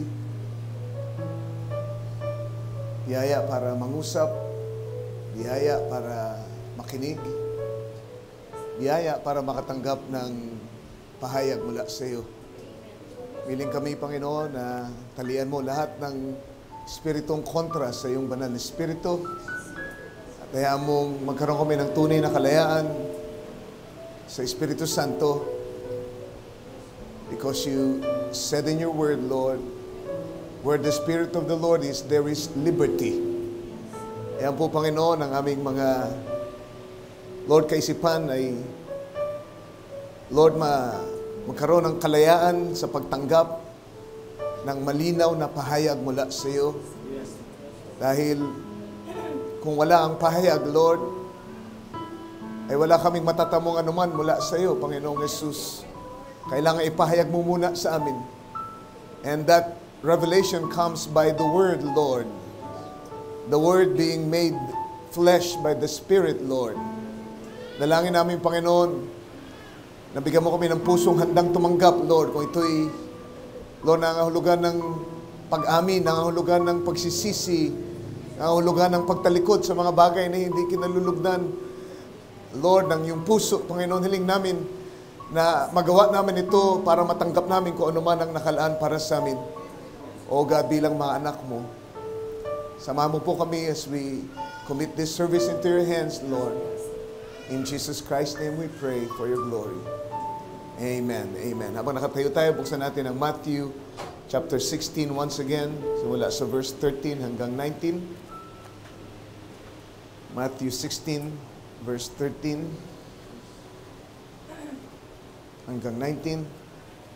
S1: Biyaya para mangusap, biyaya para makinig, biyaya para makatanggap ng pahayag mula sa iyo. Miling kami, Panginoon, na talian mo lahat ng espiritong kontra sa iyong banal na espiritu at hayaan mong magkaroon kami ng tunay na kalayaan sa Espiritu Santo because you said in your word, Lord, where the Spirit of the Lord is, there is liberty. Ayan po, Panginoon, ang aming mga Lord kaisipan ay Lord, magkaroon ng kalayaan sa pagtanggap ng malinaw na pahayag mula sa iyo. Dahil kung wala ang pahayag, Lord, ay wala kaming matatamong anuman mula sa iyo, Panginoong Jesus. Kailangan ipahayag mo muna sa amin. And that revelation comes by the Word, Lord. The Word being made flesh by the Spirit, Lord. Dalangin namin, Panginoon, nabigyan mo kami ng pusong handang tumanggap, Lord. Kung ito'y, Lord, nangahulugan ng pag-amin, nangahulugan ng pagsisisi, nangahulugan ng pagtalikod sa mga bagay na hindi kinalulugnan, Lord, ng iyong puso, Panginoon, hiling namin na magawa namin ito para matanggap namin kung ano man ang nakalaan para sa amin. O God, bilang mga anak mo, samahan mo po kami as we commit this service into your hands, Lord. In Jesus Christ's name we pray for your glory. Amen. Amen. Habang nakatayo tayo, buksan natin ang Matthew chapter 16 once again. Simula sa verse 13 hanggang 19. Matthew 16, verse 13 hanggang 19.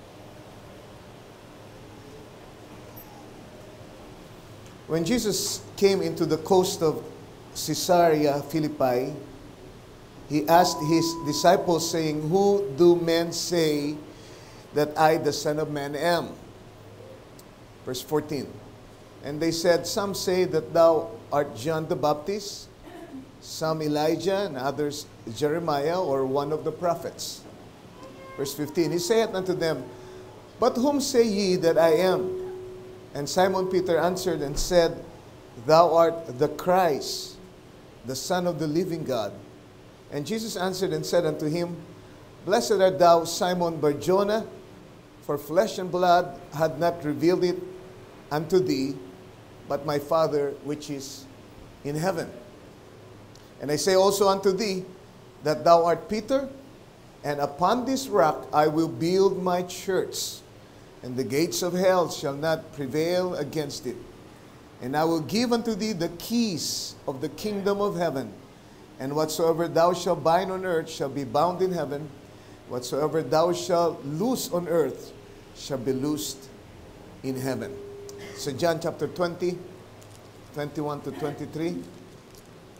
S1: When Jesus came into the coast of Caesarea Philippi, he asked his disciples, saying, "Who do men say that I, the Son of Man, am?" Verse 14. And they said, "Some say that thou art John the Baptist, some Elijah, and others Jeremiah, or one of the prophets." Verse 15. He saith unto them, "But whom say ye that I am?" And Simon Peter answered and said, "Thou art the Christ, the Son of the living God." And Jesus answered and said unto him, "Blessed art thou, Simon Bar-Jonah, for flesh and blood had not revealed it unto thee, but my Father which is in heaven. And I say also unto thee, that thou art Peter, and upon this rock I will build my church, and the gates of hell shall not prevail against it. And I will give unto thee the keys of the kingdom of heaven. And whatsoever thou shalt bind on earth shall be bound in heaven. Whatsoever thou shalt loose on earth shall be loosed in heaven." So John chapter 20, 21 to 23.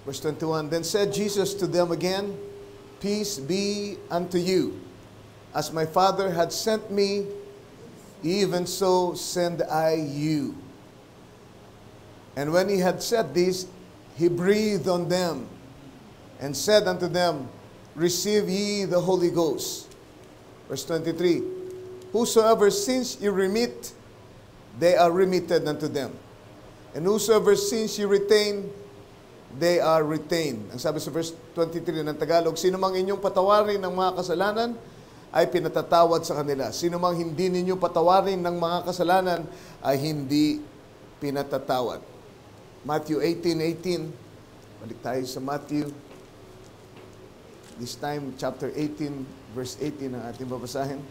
S5: Verse 21, Then said Jesus to them again, Peace be unto you. As my Father had sent me, even so send I you. And when he had said this, he breathed on them and said unto them, Receive ye the Holy Ghost. Verse 23, Whosoever sins you remit, they are remitted unto them. And whosoever sins you retain, they are retained. Ang sabi sa verse 23 ng Tagalog, sino mang inyong patawarin ng mga kasalanan, ay pinatatawad sa kanila. Sino mang hindi ninyo patawarin ng mga kasalanan, ay hindi pinatatawad. Matthew 18:18. Balik tayo sa Matthew. This time, chapter 18, verse 18 ang ating babasahin.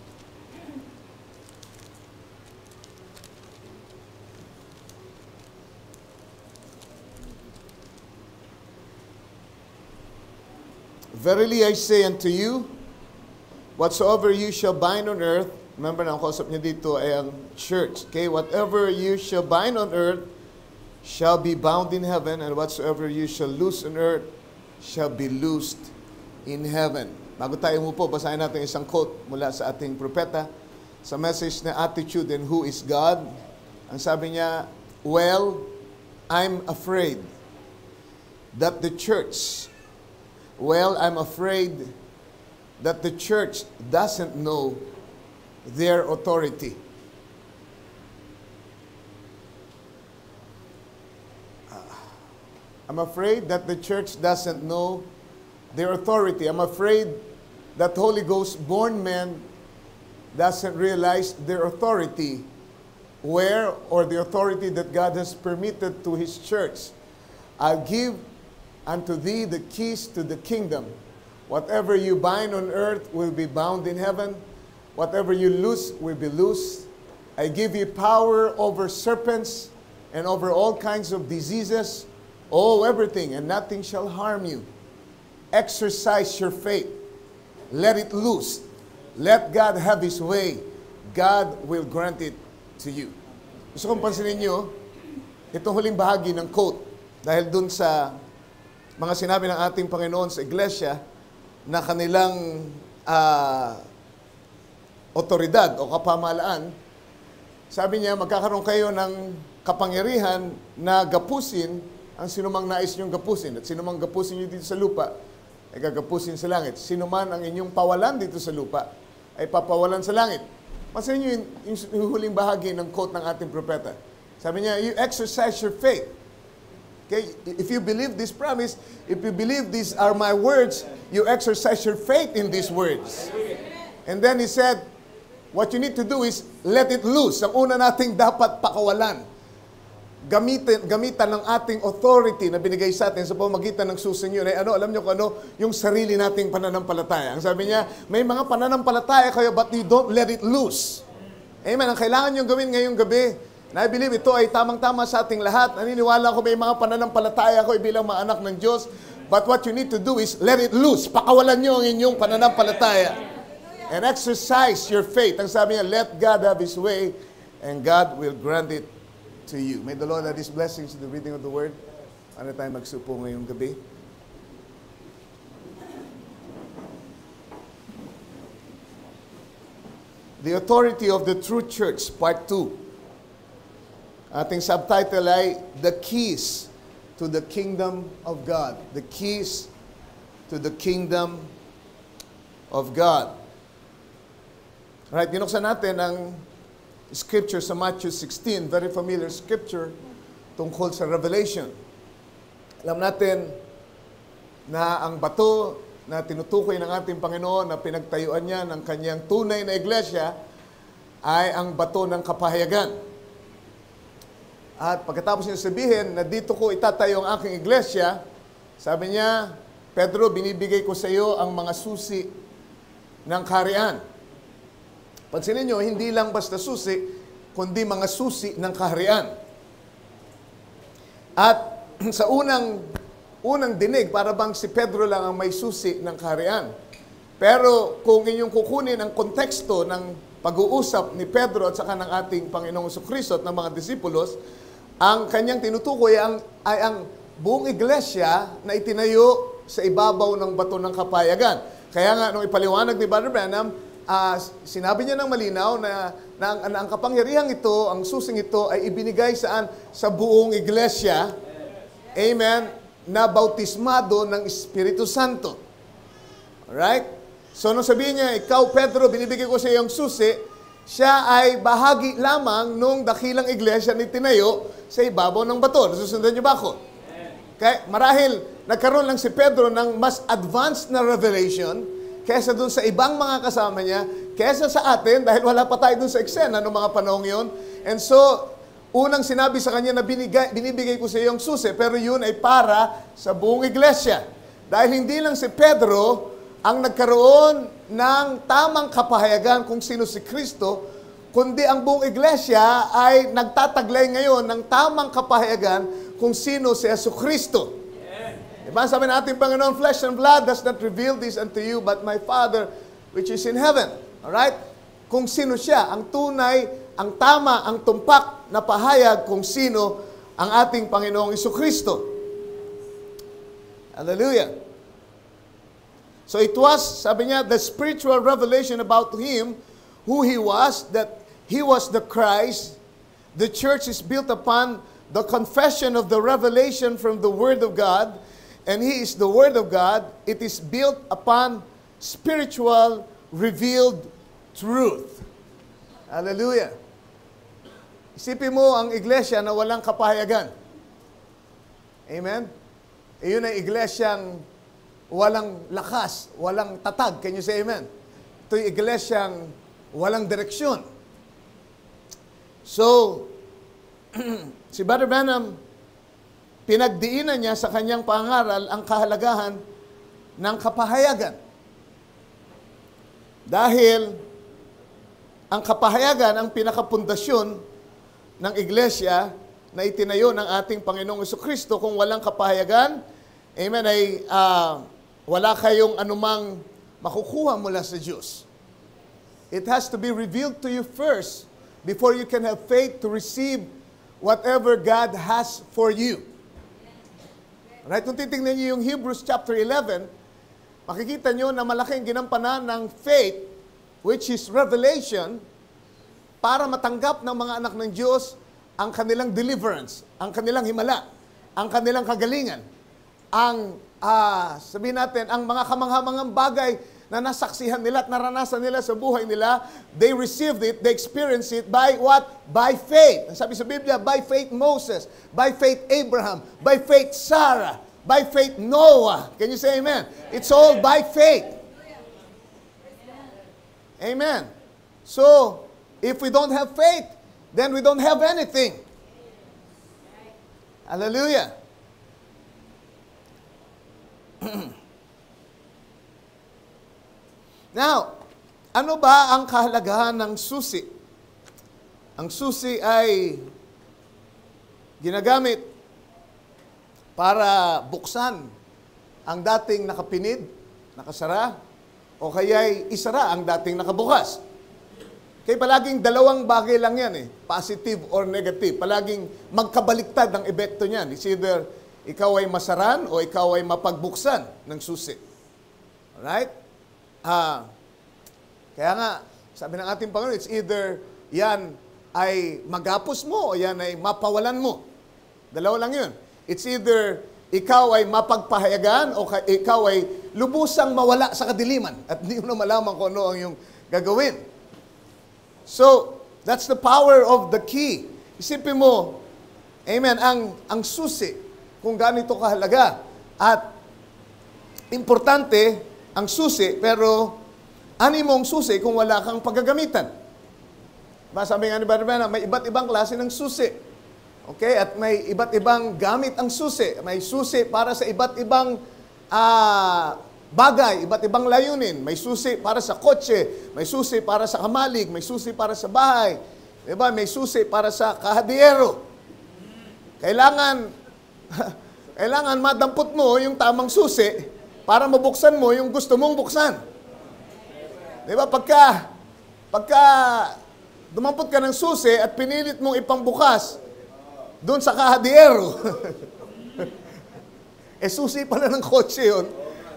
S5: Verily I say unto you, whatsoever you shall bind on earth, remember na ang kausap niya dito ay ang church. Okay, whatever you shall bind on earth shall be bound in heaven, and whatsoever you shall loose on earth shall be loosed in heaven. Bago tayo umupo, basahin natin isang quote mula sa ating propeta sa message na Attitude and Who is God. Ang sabi niya, well, I'm afraid that the church doesn't know their authority. I'm afraid that the church doesn't know their authority. I'm afraid that Holy Ghost-born men doesn't realize their authority, where or the authority that God has permitted to His church. I'll give unto thee the keys to the kingdom. Whatever you bind on earth will be bound in heaven. Whatever you loose will be loosed. I give you power over serpents and over all kinds of diseases. Everything, and nothing shall harm you. Exercise your faith. Let it loose. Let God have His way. God will grant it to you. Gusto kong pansinin nyo, itong huling bahagi ng quote, dahil dun sa mga sinabi ng ating Panginoon sa iglesia na kanilang otoridad o kapamahalaan, sabi niya, magkakaroon kayo ng kapangyarihan na gapusin ang sinumang nais niyong gapusin. At sinumang gapusin niyo dito sa lupa, ay gagapusin sa langit. Sinuman ang inyong pawalan dito sa lupa, ay papawalan sa langit. Masahin niyo yung huling bahagi ng quote ng ating propeta. Sabi niya, you exercise your faith. Okay, if you believe this promise, if you believe these are my words, you exercise your faith in these words. And then he said, what you need to do is let it loose. Ang una nating dapat pakawalan. Gamitan ng ating authority na binigay sa atin sa pamamagitan ng susunod ay alam niyo kung ano, yung sarili nating pananampalataya. Ang sabi niya, may mga pananampalataya kayo but you don't let it loose. Amen. Ang kailangan niyong gawin ngayong gabi, na I believe ito ay tamang-tama sa ating lahat. Naniniwala ko may mga pananampalataya ko bilang mga anak ng Diyos. But what you need to do is let it loose. Pakawalan niyo ang inyong pananampalataya. And exercise your faith. Ang sabi niya, let God have His way and God will grant it to you. May the Lord add His blessings to the reading of the Word. Ano tayo magsupo ngayong gabi? The Authority of the True Church, Part 2. Ating subtitle ay The Keys to the Kingdom of God. The Keys to the Kingdom of God. Right, binuksan natin ang scripture sa Matthew 16, very familiar scripture tungkol sa Revelation. Alam natin na ang bato na tinutukoy ng ating Panginoon na pinagtayuan niya ng kanyang tunay na iglesia ay ang bato ng kapahayagan. At pagkatapos niya sabihin na dito ko itatayo ang aking iglesia, sabi niya, Pedro, binibigay ko sa iyo ang mga susi ng kaharian. Pansinin niyo, hindi lang basta susi, kundi mga susi ng kaharian. At sa unang dinig, para bang si Pedro lang ang may susi ng kaharian. Pero kung inyong kukunin ang konteksto ng pag-uusap ni Pedro at saka ng ating Panginoong Jesucristo at ng mga disipulos, ang kanyang tinutukoy ay ang buong iglesia na itinayo sa ibabaw ng bato ng kapayagan. Kaya nga, nung ipaliwanag ni Brother Branham, sinabi niya ng malinaw na ang kapangyarihang ito, ang susing ito, ay ibinigay saan? Sa buong iglesia. Amen. Na bautismado ng Espiritu Santo. Alright? So, nung sabihin niya, ikaw, Pedro, binibigay ko sa iyong susi, siya ay bahagi lamang nung dakilang iglesia na itinayo sa ibabaw ng bato. Nasusundan niyo ba ako? Kaya marahil nagkaroon lang si Pedro ng mas advanced na revelation kaysa dun sa ibang mga kasama niya, kaysa sa atin, dahil wala pa tayo dun sa eksena noong mga panahong yon. And so, unang sinabi sa kanya na binibigay ko sa iyong susi, pero yun ay para sa buong iglesia. Dahil hindi lang si Pedro ang nagkaroon ng tamang kapahayagan kung sino si Kristo, kundi ang buong iglesia ay nagtataglay ngayon ng tamang kapahayagan kung sino si Jesucristo. Diba? Sabi natin, Panginoon, flesh and blood does not reveal this unto you, but my Father which is in heaven. Alright? Kung sino siya, ang tunay, ang tama, ang tumpak na pahayag kung sino ang ating Panginoong Jesucristo. Hallelujah. So it was, sabi niya, the spiritual revelation about Him, who He was, that He was the Christ. The church is built upon the confession of the revelation from the Word of God, and He is the Word of God. It is built upon spiritual, revealed truth. Hallelujah. Isipin mo ang iglesia na walang kapahayagan. Amen? Iyon ay iglesyang walang lakas, walang tatag. Can you say amen? Ito'y iglesyang walang direksyon. So, si Brother Branham, pinagdiinan niya sa kanyang pangaral ang kahalagahan ng kapahayagan. Dahil ang kapahayagan ang pinakapundasyon ng iglesia na itinayo ng ating Panginoong Jesucristo. Kung walang kapahayagan, amen, ay wala kayong anumang makukuha mula sa Diyos. It has to be revealed to you first before you can have faith to receive whatever God has for you. Right? Kung titingnan niyo yung Hebrews chapter 11, makikita niyo na malaking ginampanan ng faith, which is revelation, para matanggap ng mga anak ng Diyos ang kanilang deliverance, ang kanilang himala, ang kanilang kagalingan, ang, sabihin natin, ang mga kamanghamangang bagay na nasaksihan nila at naranasan nila sa buhay nila, they received it, they experienced it by what? By faith. Sabi sa Biblia, by faith Moses, by faith Abraham, by faith Sarah, by faith Noah. Can you say amen? It's all by faith. Amen. So, if we don't have faith, then we don't have anything. Hallelujah. Now, ano ba ang kahalagahan ng susi? Ang susi ay ginagamit para buksan ang dating nakapinid, nakasara, o kaya'y isara ang dating nakabukas. Kaya palaging dalawang bagay lang yan positive or negative. Palaging magkabaliktad ang epekto niyan. It's either ikaw ay masaran o ikaw ay mapagbuksan ng susi. Alright? Kaya nga, sabi ng ating Panginoon, it's either yan ay magapos mo o yan ay mapawalan mo. Dalawa lang yun. It's either ikaw ay mapagpahayagan o ikaw ay lubusang mawala sa kadiliman at hindi mo na malaman kung ano ang yung gagawin. So, that's the power of the key. Isipin mo, amen, ang susi, kung ganito kahalaga. At importante, ang susi, pero ani mong susi kung wala kang paggagamitan. Sabi nga ni Brother Branham, may iba't ibang klase ng susi. Okay? At may iba't ibang gamit ang susi. May susi para sa iba't ibang bagay, iba't ibang layunin. May susi para sa kotse, may susi para sa kamalig, may susi para sa bahay. Diba? May susi para sa kahadiyero. Kailangan madampot mo yung tamang susi para mabuksan mo yung gusto mong buksan. Diba? Pagka dumampot ka ng susi at pinilit mong ipangbukas doon sa kahadiyero, susi pala ng kotse yun.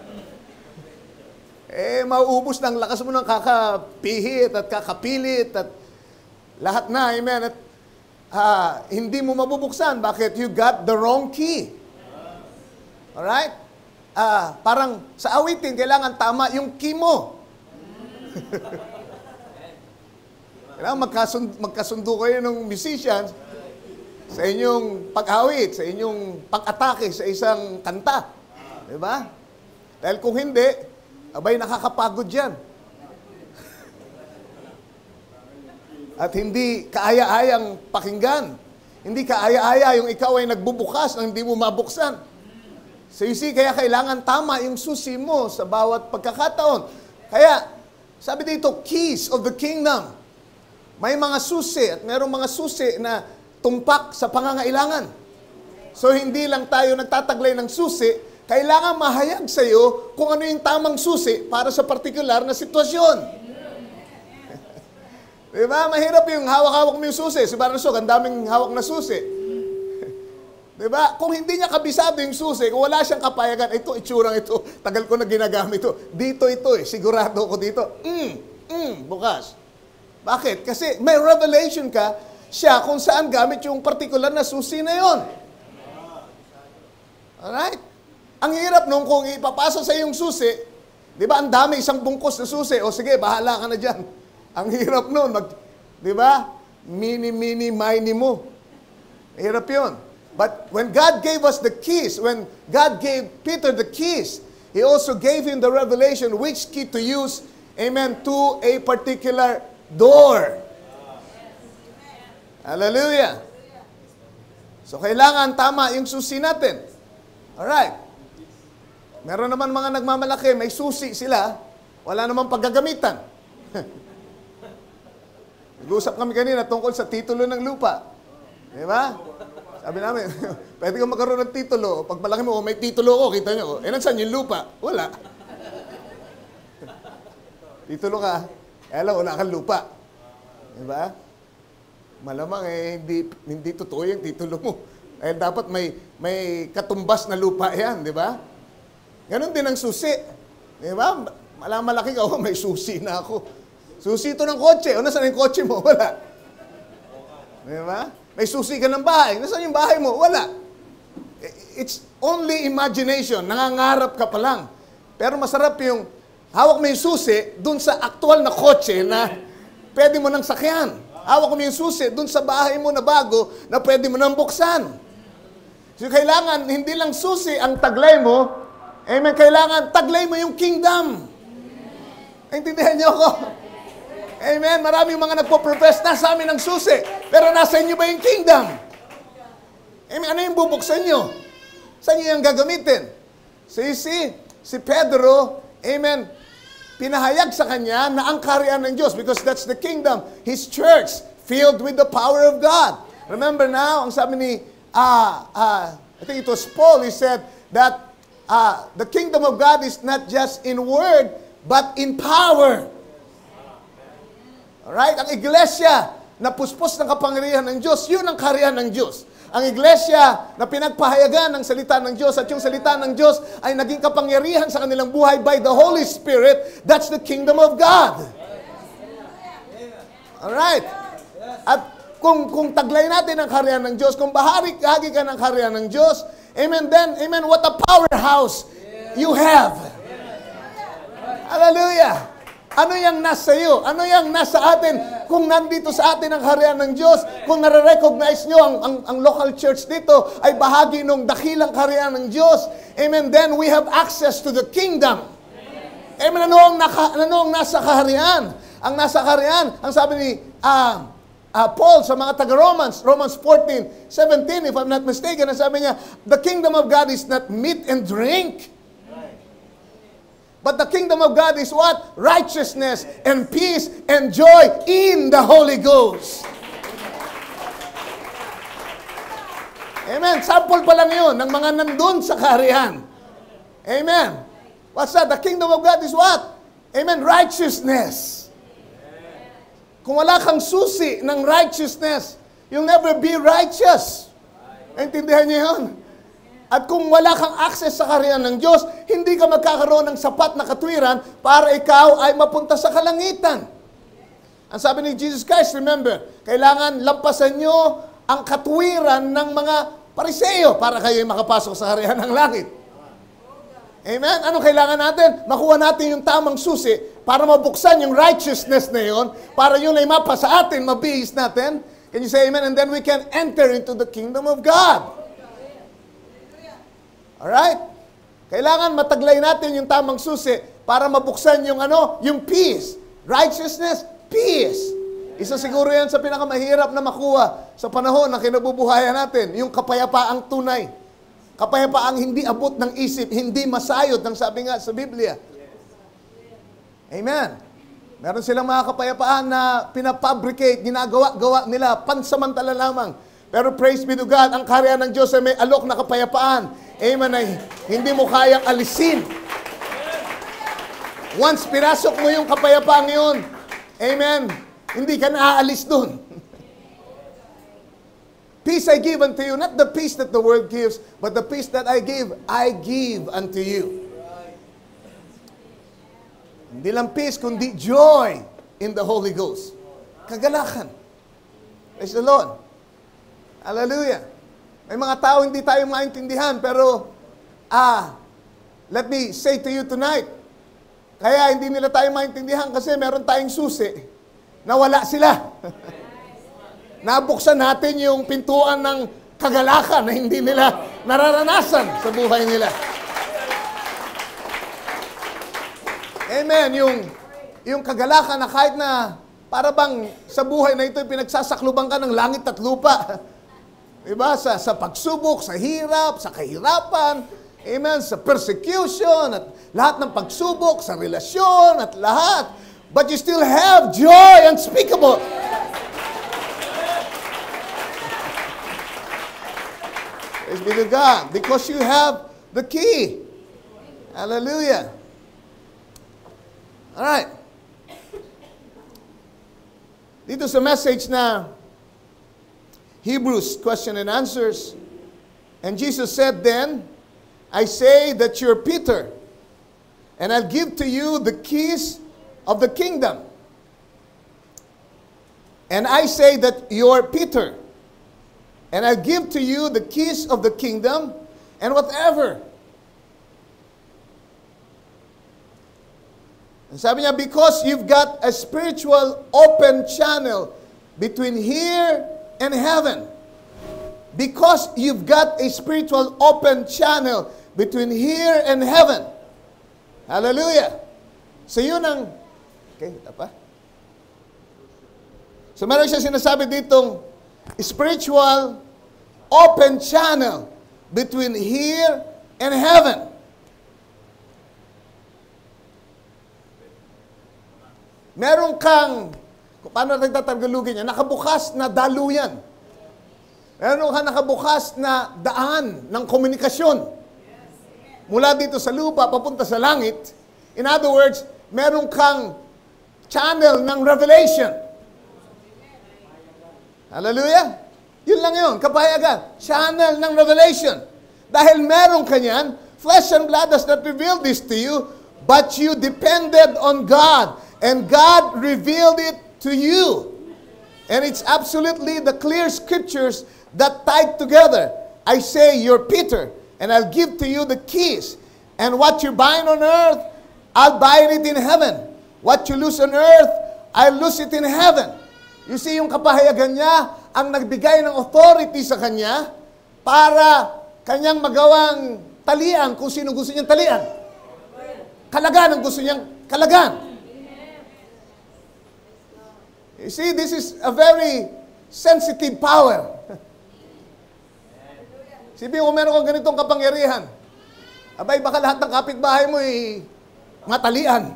S5: Mauubos ng lakas mo ng kakapihit at kakapilit at lahat na, amen. At hindi mo mabubuksan. Bakit? You got the wrong key. Alright? Parang sa awitin, kailangan tama yung key mo. Kailangan magkasundo kayo ng musicians sa inyong pag-awit, sa inyong pag-atake sa isang kanta. Diba? Dahil kung hindi, abay, nakakapagod yan. At hindi kaaya-ayang pakinggan. Hindi kaaya-aya yung ikaw ay nagbubukas nang hindi mo mabuksan. So you see, kaya kailangan tama yung susi mo sa bawat pagkakataon. Kaya, sabi dito, keys of the kingdom. May mga susi at mayroong mga susi na tumpak sa pangangailangan. So hindi lang tayo nagtataglay ng susi, kailangan mahayag sa iyo kung ano yung tamang susi para sa partikular na sitwasyon. Diba? Mahirap yung hawak-hawak mo yung susi. Si Barnasok, ang daming hawak na susi. Diba? Kung hindi niya kabisado yung susi, kung wala siyang kapayagan, ito, itsurang ito, tagal ko na ginagamit ito. Dito ito sigurado ko dito. Bukas. Bakit? Kasi may revelation ka siya kung saan gamit yung partikular na susi na yon. Alright? Ang hirap nung kung ipapasa sa yung susi, di ba, ang dami, isang bungkos na susi, o sige, bahala ka na dyan. Ang hirap nun, di ba, mini mo. Hirap yun. But when God gave us the keys, when God gave Peter the keys, He also gave him the revelation which key to use, amen, to a particular door. Hallelujah. So, kailangan tama yung susi natin. Alright. Meron naman mga nagmamalaki, may susi sila, wala namang paggagamitan. Nag-uusap kami kanina tungkol sa titulo ng lupa. Di ba? Sabi namin, pwede kang magkaroon ng titulo. Pag malaki mo, may titulo ko, kita nyo. Nasaan yung lupa? Wala. Titulo ka, wala kang lupa. Di ba? Malamang hindi totoo yung titulo mo. Dapat may katumbas na lupa yan, di ba? Ganon din ang susi. Di ba? Malaki ka, may susi na ako. Susi ito ng kotse. Nasaan yung kotse mo? Wala. Di ba? May susi ka ng bahay. Nasaan yung bahay mo? Wala. It's only imagination. Nangangarap ka pa lang. Pero masarap yung hawak mo yung susi dun sa aktual na kotse na pwede mo nang sakyan. Hawak mo yung susi dun sa bahay mo na bago na pwede mo nang buksan. So kailangan, hindi lang susi ang taglay mo, amen, kailangan taglay mo yung kingdom. Naintindihan niyo ako? Amen. Maraming mga nagpo-profess na sa amin ng susi. Pero nasa inyo ba yung kingdom? Amen. Ano yung bubuksan nyo? Saan nyo yung gagamitin? So you see, si Pedro, amen, pinahayag sa kanya na ang kaharian ng Diyos because that's the kingdom. His church filled with the power of God. Remember now, ang sabi ni, I think it was Paul, he said that the kingdom of God is not just in word, but in power. Alright? Ang iglesia na puspos ng kapangyarihan ng Diyos, yun ang kaharian ng Diyos. Ang iglesia na pinagpahayagan ng salita ng Diyos at yung salita ng Diyos ay naging kapangyarihan sa kanilang buhay by the Holy Spirit, that's the kingdom of God. Alright? At kung taglay natin ang kaharian ng Diyos, kung bahagi ka ng kaharian ng Diyos, amen, then, amen, what a powerhouse you have. Hallelujah. Ano yung nasa iyo? Ano yung nasa atin? Kung nandito sa atin ang kaharian ng Diyos, kung nare-recognize nyo ang local church dito ay bahagi ng dakilang kaharian ng Diyos, amen, then we have access to the kingdom. Amen, ano ang nasa kaharian? Ang nasa kaharian, ang sabi ni Paul sa mga taga-Romans, Romans 14:17, if I'm not mistaken, ang sabi niya, the kingdom of God is not meat and drink, but the kingdom of God is what? Righteousness and peace and joy in the Holy Ghost. Amen. Sample pa lang yun ng mga nandun sa kaharian. Amen. What's that? The kingdom of God is what? Amen. Righteousness. Kung wala kang susi ng righteousness, you'll never be righteous. Intindihan niyo yun? At kung wala kang access sa kaharian ng Diyos, hindi ka magkakaroon ng sapat na katwiran para ikaw ay mapunta sa kalangitan. Ang sabi ni Jesus Christ, remember, kailangan lampasan nyo ang katwiran ng mga Pariseo para kayo ay makapasok sa kaharian ng langit. Amen? Anong kailangan natin? Makuha natin yung tamang susi para mabuksan yung righteousness na yun, para yun ay mapa sa atin, mabihis natin. Can you say amen? And then we can enter into the kingdom of God. Alright? Kailangan mataglay natin yung tamang susi para mabuksan yung yung peace. Righteousness, peace. Isa siguro yan sa pinakamahirap na makuha sa panahon na kinabubuhayan natin. Yung kapayapaang tunay. Kapayapaang hindi abot ng isip, hindi masayod, ng sabi nga sa Biblia. Amen. Meron silang mga kapayapaan na pinapabricate, ginagawa-gawa nila, pansamantala lamang. Pero praise be to God, ang kaharian ng Diyos ay may alok na kapayapaan. Amen, ay hindi mo kayang alisin. Once pinasok mo yung kapayapaan yun, amen, hindi ka naaalis dun. Peace I give unto you, not the peace that the world gives, but the peace that I give unto you. Hindi lang peace, kundi joy in the Holy Ghost. Kagalakan. Praise the Lord. Hallelujah. May mga tao hindi tayo maintindihan, pero, let me say to you tonight, kaya hindi nila tayo maintindihan kasi meron tayong susi na wala sila. Nabuksan natin yung pintuan ng kagalakan na hindi nila nararanasan sa buhay nila. Amen. Yung kagalakan na kahit na para bang sa buhay na ito pinagsasakluban ka ng langit at lupa. Diba? Sa pagsubok, sa hirap, sa kahirapan, amen, sa persecution, at lahat ng pagsubok, sa relasyon, at lahat. But you still have joy unspeakable. Praise be to God. Because you have the key. Hallelujah. Alright. Dito sa message na Hebrews, question and answers. And Jesus said then, I say that you're Peter, and I'll give to you the keys of the kingdom. And I say that you're Peter, and I'll give to you the keys of the kingdom, and whatever. And sabi niya, because you've got a spiritual open channel between here and heaven. Because you've got a spiritual open channel between here and heaven. Hallelujah. So yun ang... Okay, apa? So meron siya sinasabi ditong spiritual open channel between here and heaven. Meron kang, kung paano natin tatalgalugin niya, nakabukas na daluyan. Meron kang nakabukas na daan ng komunikasyon. Mula dito sa lupa, papunta sa langit. In other words, meron kang channel ng revelation. Hallelujah? Yun lang yun, kapayagan. Channel ng revelation. Dahil meron ka niyan, flesh and blood does not reveal this to you, but you depended on God. And God revealed it to you. And it's absolutely the clear scriptures that tied together. I say, you're Peter, and I'll give to you the keys. And what you bind on earth, I'll bind it in heaven. What you loose on earth, I'll loose it in heaven. You see, yung kapahayagan niya, ang nagbigay ng authority sa kanya para kanyang magawang talian kung sino gusto niyang talian. Kalagan ang gusto niyang kalagan. You see, this is a very sensitive power. Sabi mo, meron kang ganitong kapangyarihan. Abay, baka lahat ng kapitbahay mo ay matalian.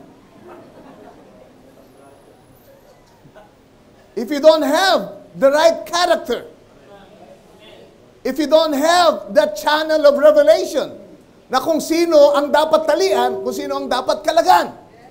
S5: If you don't have the right character, if you don't have that channel of revelation, na kung sino ang dapat talian, kung sino ang dapat kalagan.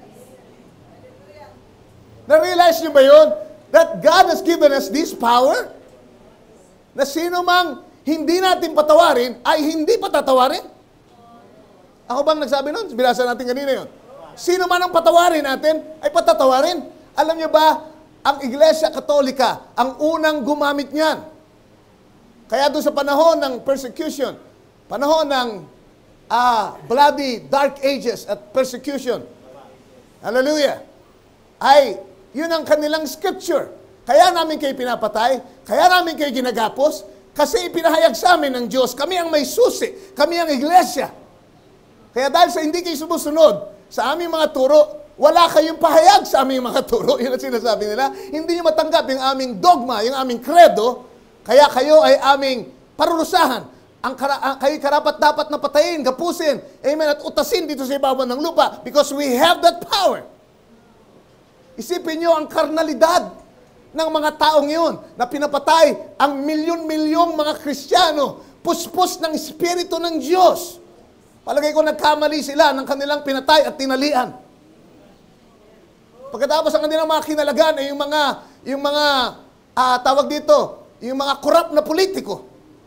S5: Na-realize niyo ba yun? That God has given us this power? Na sino mang hindi natin patawarin, ay hindi patatawarin? Ako bang nagsabi nun? Binasa natin kanina yun. Sino man ang patawarin natin, ay patatawarin. Alam niyo ba, ang Iglesia Katolika, ang unang gumamit niyan. Kaya doon sa panahon ng persecution, panahon ng bloody dark ages at persecution, hallelujah, ay yun ang kanilang scripture. Kaya namin kayo pinapatay, kaya namin kayo ginagapos, kasi ipinahayag sa amin ng Diyos, kami ang may susi, kami ang iglesia. Kaya dahil sa hindi kayo sumusunod sa aming mga turo, wala kayong pahayag sa aming mga turo. Yun ang sinasabi nila. Hindi nyo matanggap yung aming dogma, yung aming credo, kaya kayo ay aming parurusahan. Kayo karapat dapat na patayin, gapusin, amen, at utasin dito sa ibabaw ng lupa because we have that power. Isipin nyo ang karnalidad ng mga taong yun na pinapatay ang milyon-milyong mga Kristiyano, puspos ng Espiritu ng Diyos. Palagay ko nagkamali sila ng kanilang pinatay at tinalian. Pagkatapos ang kanilang mga kinalagan ay yung mga tawag dito, yung mga korap na politiko.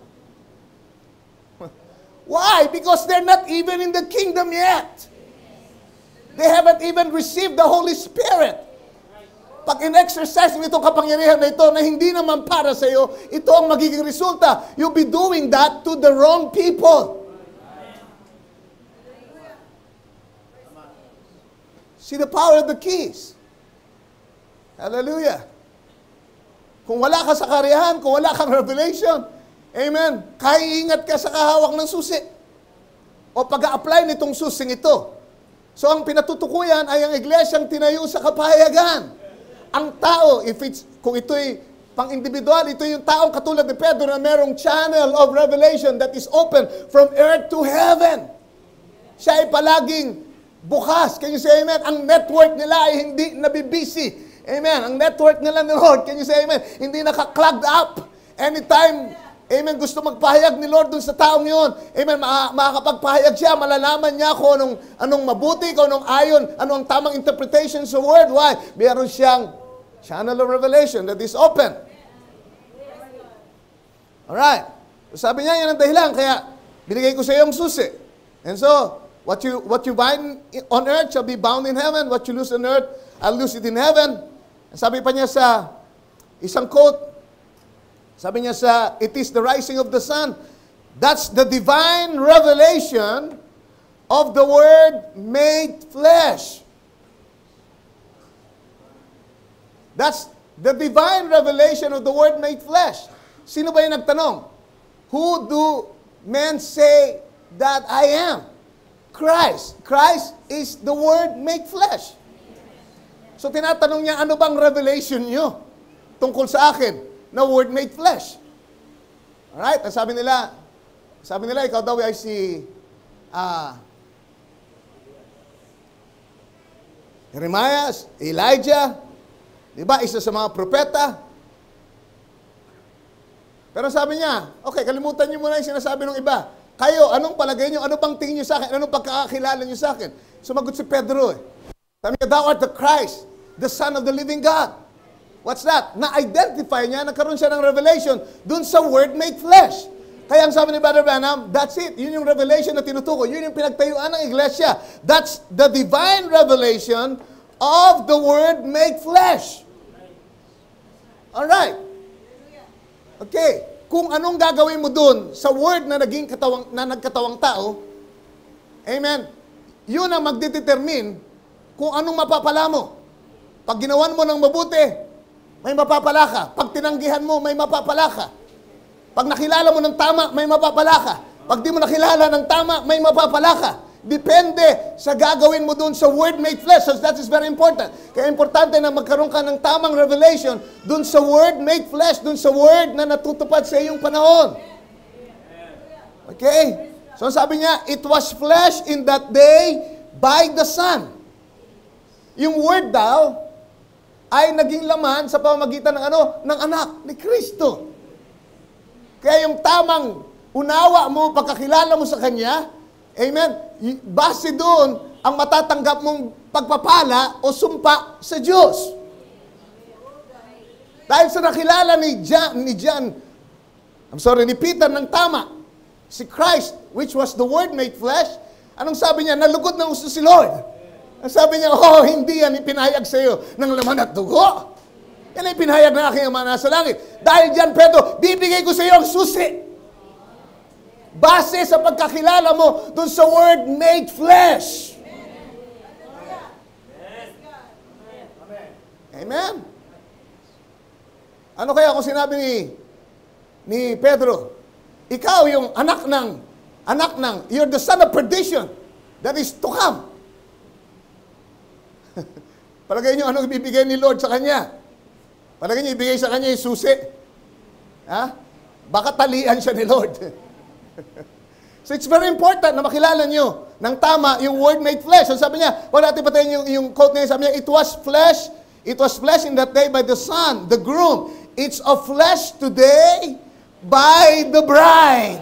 S5: Why? Because they're not even in the kingdom yet. They haven't even received the Holy Spirit. Pag in-exercise mo itong kapangyarihan na ito na hindi naman para sa iyo, ito ang magiging resulta. You'll be doing that to the wrong people. See the power of the keys. Hallelujah. Kung wala ka sa kariyahan, kung wala kang revelation, amen, kaingat ka sa kahawak ng susi. O pag-a-apply nitong susing ito. So ang pinatutukuyan ay ang iglesyang tinayo sa kapahayagan. Ang tao, kung ito'y pang-individual, ito yung taong katulad ni Pedro na merong channel of revelation that is open from earth to heaven. Siya ay palaging bukas. Can you say amen? Ang network nila ay hindi nabibisi. Amen. Ang network nila ni Lord, can you say amen? Hindi naka-clogged up. Anytime, amen, gusto magpahayag ni Lord dun sa taong yun, amen, makakapagpahayag siya, malalaman niya kung anong mabuti, kung anong ayon, anong tamang interpretation sa word. Why? Meron siyang channel of revelation that is open. Alright. Sabi niya, yan ang dahilan, kaya binigay ko sa iyo ang susi. And so, what you bind on earth shall be bound in heaven. What you loose on earth, I'll loose it in heaven. Sabi pa niya sa isang quote, sabi niya sa, it is the rising of the sun. That's the divine revelation of the Word made flesh. That's the divine revelation of the Word made flesh. Sino ba yung nagtanong? Who do men say that I am? Christ. Christ is the Word made flesh. So tinatanong niya, ano bang revelation niyo tungkol sa akin na Word made flesh? Alright? Sabi nila, ikaw daw ay si Jeremiah, Elijah, di ba? Isa sa mga propeta. Pero sabi niya, okay, kalimutan niyo muna yung sinasabi ng iba. Kayo, anong palagay niyo? Ano bang tingin niyo sa akin? Anong pagkakakilala niyo sa akin? Sumagot si Pedro. Sabi niya, thou art the Christ, the Son of the living God. What's that? Na-identify niya, nagkaroon siya ng revelation dun sa Word made flesh. Kaya ang sabi ni Brother Branham, that's it. Yun yung revelation na tinutukoy. Yun yung pinagtayuan ng iglesia. That's the divine revelation of the Word made flesh. Alright. Okay. Kung anong gagawin mo dun sa Word na nagkatawang tao, amen, yun ang magdedetermine kung anong mapapala mo. Pag ginawan mo ng mabuti, may mapapala ka. Pag tinanggihan mo, may mapapala ka. Pag nakilala mo ng tama, may mapapala ka. Pag di mo nakilala ng tama, may mapapala ka. Depende sa gagawin mo dun sa Word made flesh. So that is very important. Kaya importante na magkaroon ka ng tamang revelation dun sa Word made flesh, dun sa Word na natutupad sa iyong panahon. Okay? So sabi niya, it was flesh in that day by the Son. Yung Word daw ay naging laman sa pamamagitan ng ng anak ni Kristo. Kaya yung tamang unawa mo, pagkakilala mo sa Kanya, amen, base doon ang matatanggap mong pagpapala o sumpa sa Diyos. Dahil sa nakilala ni John, nipitan ng tama si Christ, which was the Word made flesh. Anong sabi niya? Nalugod ng uso si Lord. Ang sabi niya, hindi yan ipinahayag sa iyo ng laman at dugo. Yan ay pinahayag ng aking Ama nasa langit. Dahil dyan, Pedro, bibigay ko sa iyo ang susi. Base sa pagkakilala mo dun sa Word made flesh. Amen. Ano kaya kung sinabi ni Pedro, ikaw yung anak ng, you're the son of perdition that is to come. Palagay nyo, ano ibibigay ni Lord sa kanya? Palagay nyo, ibigay sa kanya yung susi. Ha? Baka talian siya ni Lord. So it's very important na makilala nyo ng tama yung Word made flesh. So sabi niya, wala natin patayin yung quote niya, sabi niya, it was flesh in that day by the Son, the groom. It's of flesh today by the bride.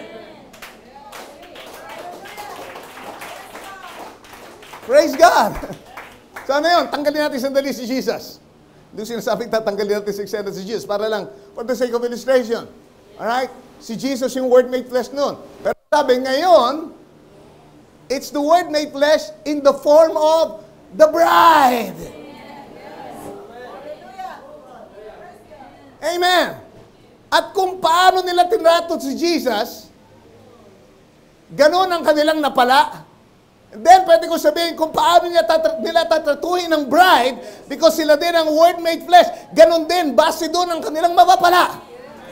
S5: Praise God. So ano yun? Tanggalin natin sandali si Jesus. Hindi ko sinasabing tatanggalin natin si Jesus para lang for the sake of illustration. Alright? Si Jesus yung Word made flesh noon. Pero sabi ngayon, it's the Word made flesh in the form of the bride. Amen. At kung paano nila tinrato si Jesus, ganun ang kanilang napala. And then, pwede ko sabihin kung paano nila tatratuhin ng bride because sila din ang Word made flesh. Ganun din, base doon ang kanilang mapapala.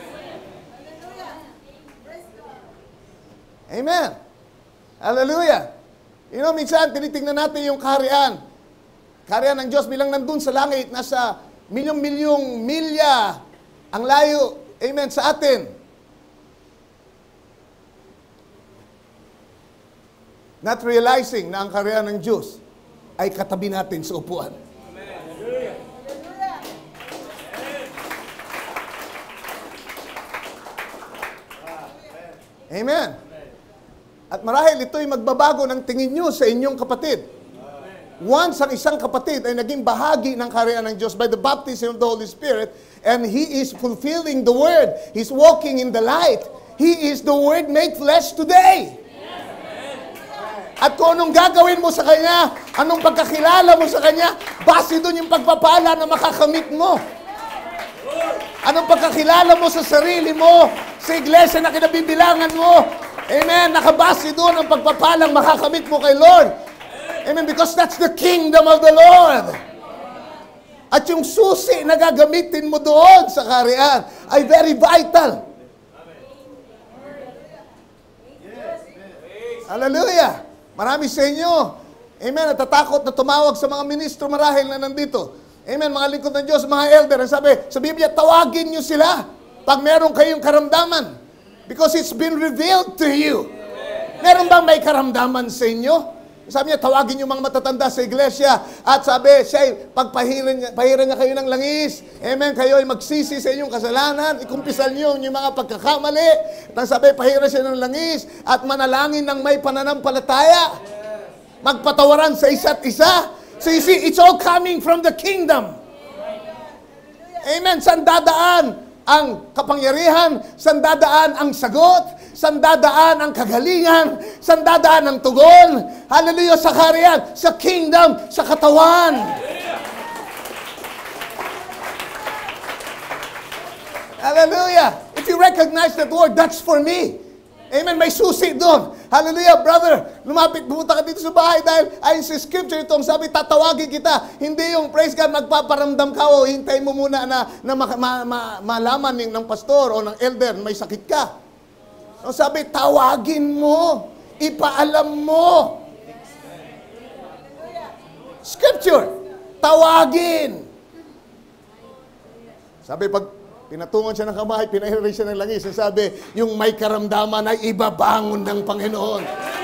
S5: Amen. Hallelujah. You know, minsan, tinitingnan natin yung kaharian. Kaharian ng Diyos bilang nandun sa langit, nasa milyong-milyong milya ang layo, amen, sa atin. Not realizing na ang kaharian ng Diyos ay katabi natin sa upuan. Amen. At marahil ito'y magbabago ng tingin nyo sa inyong kapatid. Once ang isang kapatid ay naging bahagi ng kaharian ng Diyos by the baptism of the Holy Spirit, and he is fulfilling the Word, he's walking in the light, he is the Word made flesh today. At kung anong gagawin mo sa Kanya, anong pagkakilala mo sa Kanya, base doon yung pagpapala na makakamit mo. Anong pagkakilala mo sa sarili mo, sa iglesia na kinabibilangan mo, amen, nakabase doon ang pagpapalang makakamit mo kay Lord. Amen, because that's the kingdom of the Lord. At yung susi na gagamitin mo doon sa kaharian ay very vital. Hallelujah. Marami sa inyo, amen, natatakot na tumawag sa mga ministro marahil na nandito. Amen, mga lingkod ng Diyos, mga elder, sabi sa Biblia, tawagin nyo sila pag meron kayong karamdaman. Because it's been revealed to you. Meron bang may karamdaman sa inyo? Sabi niya, tawagin yung mga matatanda sa iglesia. At sabi, siya, pagpahiran niya kayo ng langis. Amen, kayo ay magsisi sa inyong kasalanan. Ikumpisal niyo yung mga pagkakamali. At sabi, pahiran siya ng langis. At manalangin ng may pananampalataya. Magpatawaran sa isa't isa. So you see, it's all coming from the kingdom. Amen, saan dadaan ang kapangyarihan, saan dadaan ang sagot, saan dadaan ang kagalingan, saan dadaan ang tugon. Hallelujah, sa kaharian, sa kingdom, sa katawan. Hallelujah. If you recognize that word, that's for me. Amen, may susi doon. Hallelujah, brother. Lumapit, pumunta ka dito sa bahay dahil ayon sa scripture itong sabi, tatawagin kita. Hindi yung, praise God, magpaparamdam ka o hintay mo muna na malaman ng pastor o ng elder may sakit ka. So sabi, tawagin mo. Ipaalam mo. Scripture. Tawagin. Sabi, pag pinatungan siya ng kamay, pinahirin siya ng langis. Sabi, yung may karamdaman ay ibabangon ng Panginoon.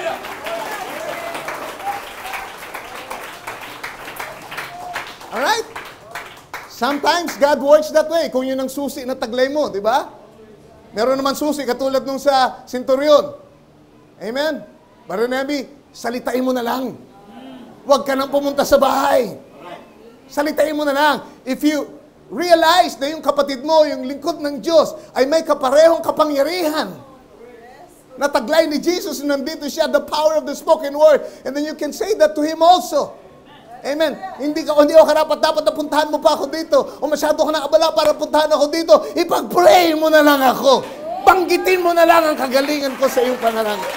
S5: Alright? Sometimes God works that way. Kung yun ang susi na taglay mo, di ba? Meron naman susi, katulad nung sa centurion. Amen? Barnabe, salitain mo na lang. Huwag ka nang pumunta sa bahay. Salitain mo na lang. If you realize na yung kapatid mo, yung lingkod ng Diyos, ay may kaparehong kapangyarihan. Nataglay ni Jesus, nandito siya, the power of the spoken word. And then you can say that to him also. Amen. Hindi ako karapat-dapat na puntahan mo pa ako dito. O masyado ka na abala para puntahan ako dito. Ipag-pray mo na lang ako. Banggitin mo na lang ang kagalingan ko sa iyong panalangin.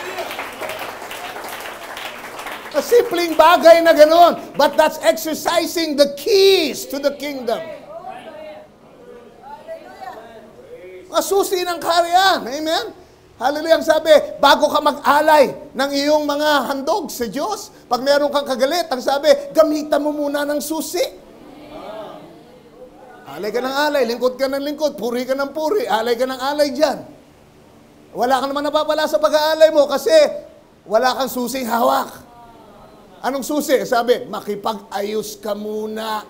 S5: A simpleng bagay na ganoon. But that's exercising the keys to the kingdom. Masusi ng kaharian. Amen? Hallelujah. Ang sabi, bago ka mag-alay ng iyong mga handog sa Diyos, pag meron kang kagalit, ang sabi, gamitan mo muna ng susi. Alay ka ng alay, lingkod ka ng lingkod, puri ka ng puri, alay ka ng alay dyan. Wala ka naman napapala sa pag-aalay mo kasi wala kang susing hawak. Anong susi? Sabi, makipag-ayos ka muna.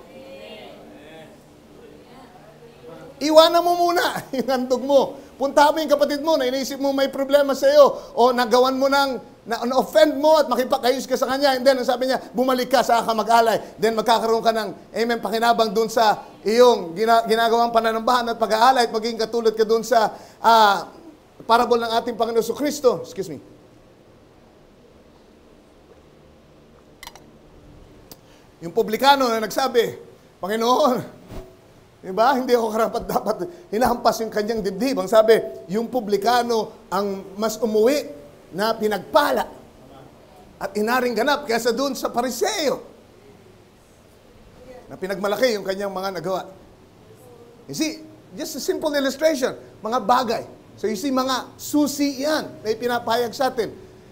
S5: Iwanan mo muna yung handog mo. Punta mo yung kapatid mo na iniisip mo may problema sa iyo o nagawan mo na-offend mo at makipag-ayos ka sa kanya. And then, sabi niya, bumalik ka sa mag-alay. Then, magkakaroon ka ng, amen, pakinabang dun sa iyong ginagawang pananambahan at pag-aalay at maging katulad ka dun sa parable ng ating Panginoon Kristo. Excuse me. Yung publikano na nagsabi, Panginoon, diba? Hindi ako karapat-dapat hinahampas yung kanyang dibdib. Ang sabi, yung publikano ang mas umuwi na pinagpala at inaring ganap kaysa doon sa Pariseo na pinagmalaki yung kanyang mga nagawa. You see, just a simple illustration, mga bagay. So you see, mga susi yan na ipinapahayag sa atin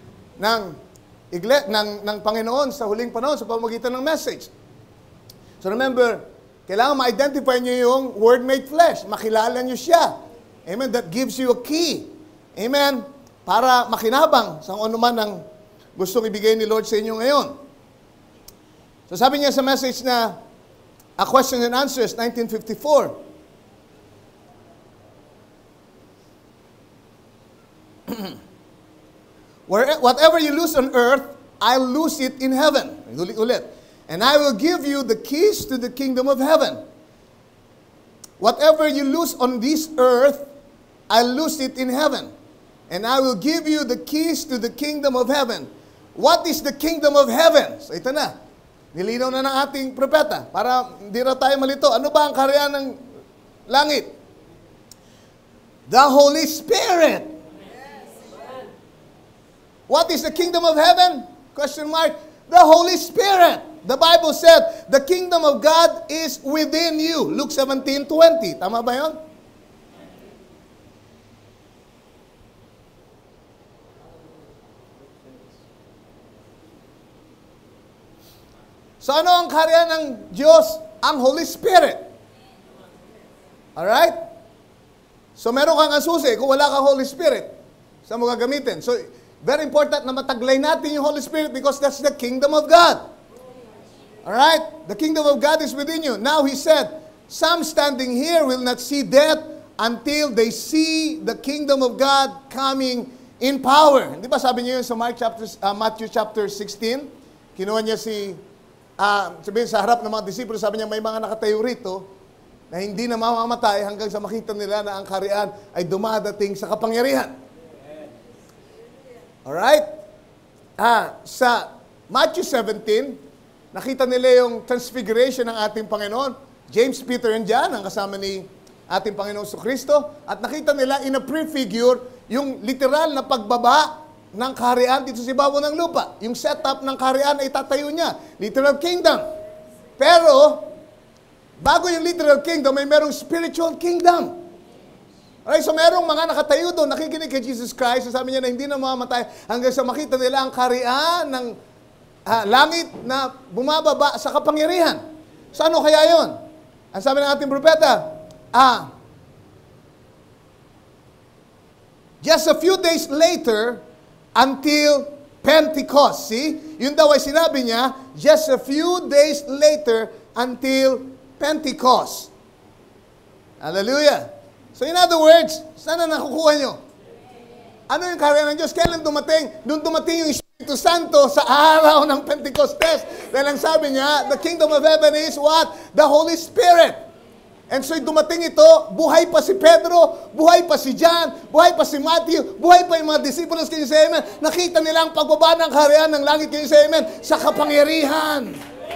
S5: ng Panginoon sa huling panahon sa pamamagitan ng message. So remember, kailangan ma-identify nyo yung Word made flesh. Makilala nyo siya. Amen. That gives you a key. Amen. Para makinabang sa ano man ang gustong ibigay ni Lord sa inyo ngayon. So sabi niya sa message na A Question and Answers, 1954. Whatever you lose on earth, I'll lose it in heaven. Ulit. And I will give you the keys to the kingdom of heaven. Whatever you lose on this earth, I'll lose it in heaven. And I will give you the keys to the kingdom of heaven. What is the kingdom of heaven? So ito na. Nilinaw na ng ating propeta para hindi raw tayo malito. Ano ba ang kaharian ng langit? The Holy Spirit. What is the kingdom of heaven? Question mark. The Holy Spirit. The Bible said, the kingdom of God is within you. Luke 17:20. Tama ba yun? So ano ang kaharian ng Diyos? Ang Holy Spirit. Alright? So meron kang asusi kung wala kang Holy Spirit. Saan mo gagamitin? So very important na mataglay natin yung Holy Spirit because that's the kingdom of God. Alright? The kingdom of God is within you. Now he said, some standing here will not see death until they see the kingdom of God coming in power. Hindi ba sabi niyo yun sa Matthew chapter 16? Kinuha niya sabihin sa harap ng mga disipulo, sabi niya may mga nakatayo rito na hindi na mamamatay hanggang sa makita nila na ang kaharian ay dumadating sa kapangyarihan. Alright? Sa Matthew 17, nakita nila yung transfiguration ng ating Panginoon. James, Peter, and John, ang kasama ni ating Panginoon Kristo. At nakita nila in a prefigure yung literal na pagbaba ng kaharian dito sa ibabaw ng lupa. Yung setup ng kaharian ay tatayo niya. Literal kingdom. Pero, bago yung literal kingdom, may merong spiritual kingdom. Alright, so merong mga nakatayo doon, nakikinig kay Jesus Christ. Sabi niya na hindi na mamamatay hanggang sa makita nila ang kaharian ng langit na bumababa sa kapangyarihan. So ano kaya yon? Ang sabi ng ating propeta, just a few days later until Pentecost. See? Yun daw ay sinabi niya, just a few days later until Pentecost. Hallelujah. So in other words, saan na nakukuha nyo? Ano yung kaharian ng Diyos? Kailan dumating? Doon dumating yung Espiritu Santo sa araw ng Pentecostes. Dahil ang sabi niya, the kingdom of heaven is what? The Holy Spirit. And so dumating ito, buhay pa si Pedro, buhay pa si John, buhay pa si Matthew, buhay pa yung mga disciples, can you say amen? Nakita nila ang pagbaba ng kaharian ng langit, can you say amen? Sa kapangyarihan.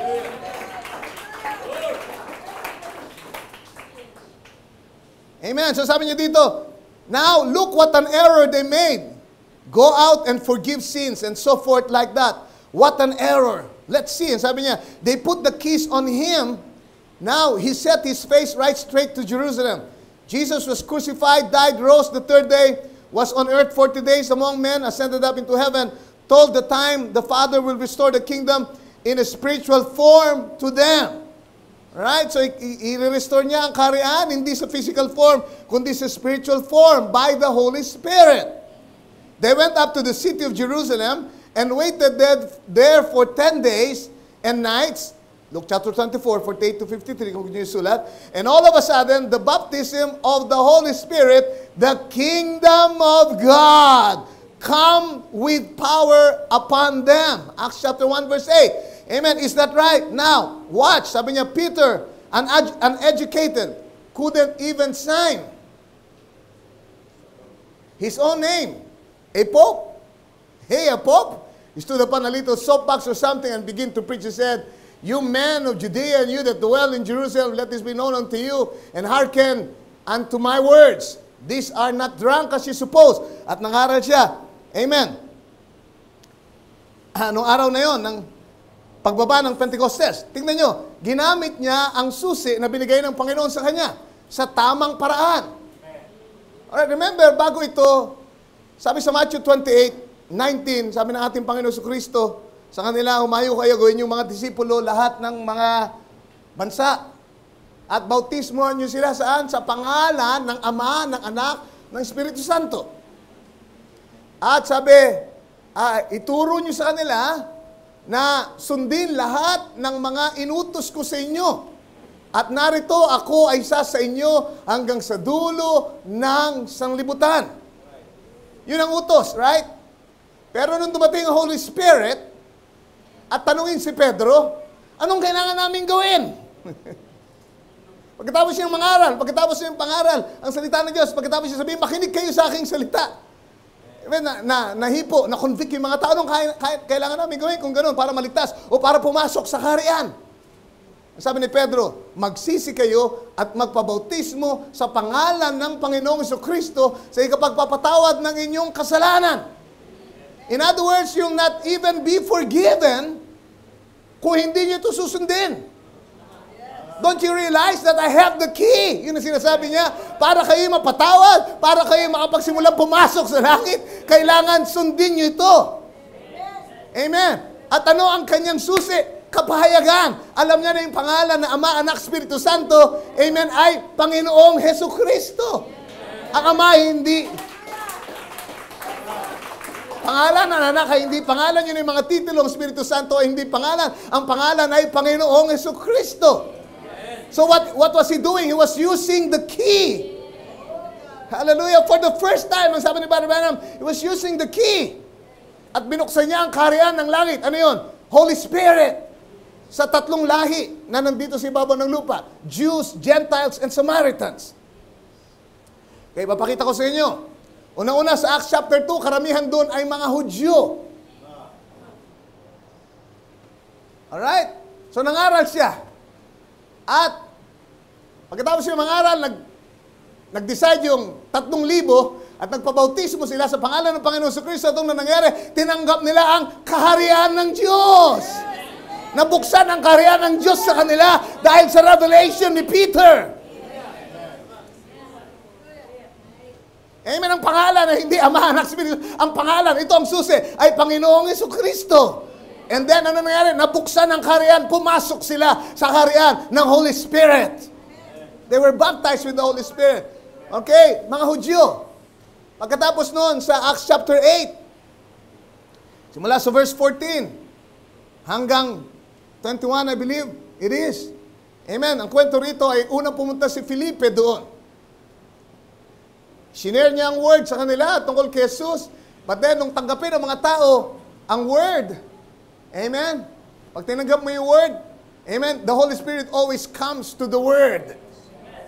S5: Amen. So sabi niya dito, now look what an error they made. Go out and forgive sins and so forth like that. What an error. Let's see. And sabi niya, they put the keys on him. Now, he set his face right straight to Jerusalem. Jesus was crucified, died, rose the third day, was on earth 40 days among men, ascended up into heaven, told the time the Father will restore the kingdom in a spiritual form to them. Right? So, i-restore niya ang kaharian, hindi sa physical form, kundi sa spiritual form by the Holy Spirit. They went up to the city of Jerusalem and waited there for 10 days and nights. Luke chapter 24, 48 to 53, kung nyo yung sulat. And all of a sudden, the baptism of the Holy Spirit, the kingdom of God, come with power upon them. Acts chapter 1, verse 8. Amen. Is that right? Now, watch. Sabi niya, Peter, uneducated, couldn't even sign his own name. A pope? Hey, a pope? He stood upon a little soapbox or something and began to preach. He said, you men of Judea and you that dwell in Jerusalem, let this be known unto you, and hearken unto my words. These are not drunk as you suppose. At nangaral siya. Amen. Noong araw na yon, ng pagbaba ng Pentecostes, tingnan nyo, ginamit niya ang susi na binigay ng Panginoon sa kanya sa tamang paraan. Alright, remember, bago ito, sabi sa Matthew 28:19, sabi ng ating Panginoon sa Kristo, sa kanila, humayo kayo, gawin yung mga disipulo, lahat ng mga bansa. At bautismohan nyo sila saan? Sa pangalan ng Ama, ng Anak, ng Espiritu Santo. At sabi, ituro nyo sa kanila na sundin lahat ng mga inutos ko sa inyo. At narito ako ay isa sa inyo hanggang sa dulo ng sanglibutan. Yun ang utos, right? Pero nung dumating ang Holy Spirit, at tanungin si Pedro, anong kailangan namin gawin? Pagkatapos niyang mangaral, ang salita ng Diyos, pagkatapos niya sabihin, makinig kayo sa aking salita. Nahipo, na-convict yung mga tao, anong kailangan namin gawin kung gano'n, para maligtas o para pumasok sa kaharian? Sabi ni Pedro, magsisi kayo at magpabautismo sa pangalan ng Panginoong Jesucristo sa ikapagpapatawad ng inyong kasalanan. In other words, you'll not even be forgiven kung hindi niyo ito susundin. Don't you realize that I have the key? Yun ang sinasabi niya. Para kayo mapatawad, para kayo makapagsimulang pumasok sa langit, kailangan sundin niyo ito. Amen. At ano ang kanyang susi? Kapahayagan. Alam niya na yung pangalan na Ama, Anak, Espiritu Santo, amen, ay Panginoong Jesucristo. Ang Ama hindi pangalan ng anak ay hindi pangalan, yun yung mga titulong Espiritu Santo ay hindi pangalan. Ang pangalan ay Panginoong Jesucristo. So what was he doing? He was using the key. Hallelujah. For the first time, ang sabi ni Brother Branham, he was using the key. At binuksan niya ang kaharian ng langit. Ano yun? Holy Spirit. Sa tatlong lahi na nandito sa ibabaw ng lupa. Jews, Gentiles, and Samaritans. Okay, papakita ko sa inyo. Una-una sa Acts chapter 2, karamihan doon ay mga Hudyo. Alright? So nangaral siya. At pagkatapos siya mangaral, nag-decide yung 3,000 at nagpabautismo sila sa pangalan ng Panginoon Jesucristo. Itong na nangyari, tinanggap nila ang kaharian ng Diyos. Nabuksan ang kaharian ng Diyos sa kanila dahil sa revelation ni Peter. Amen. Ang pangalan na hindi Ama, Anak, Espiritu. Ang pangalan, ito ang susi, ay Panginoong Jesucristo. And then, ano nangyari? Nabuksan ang kaharian, pumasok sila sa kaharian ng Holy Spirit. They were baptized with the Holy Spirit. Okay, mga Hudyo. Pagkatapos noon, sa Acts chapter 8, simula sa verse 14, hanggang 21, I believe, it is. Amen. Ang kwento rito ay unang pumunta si Felipe doon. Shinare niya ang word sa kanila tungkol kay Jesus. But then, nung tanggapin ng mga tao ang word, amen? Pag tinanggap mo yung word, amen, the Holy Spirit always comes to the word.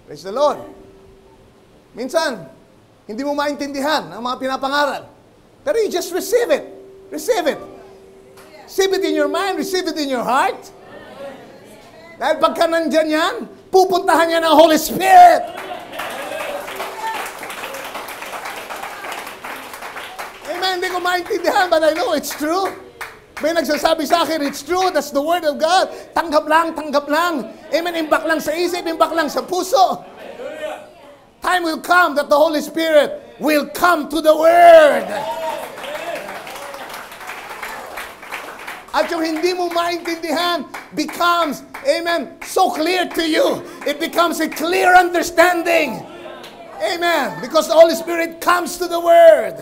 S5: Praise the Lord. Minsan, hindi mo maintindihan ang mga pinapangaral. Pero you just receive it. Receive it. Receive it in your mind, receive it in your heart. Dahil pagka nandyan yan, pupuntahan niya ng Holy Spirit. Amen. Hindi ko maintindihan, but I know it's true. May nagsasabi sa akin, it's true, that's the Word of God. Tanggap lang, tanggap lang. Amen. Imbak lang sa isip, imbak lang sa puso. Time will come that the Holy Spirit will come to the Word. At yung hindi mo maintindihan becomes, amen, so clear to you. It becomes a clear understanding. Amen. Because the Holy Spirit comes to the Word.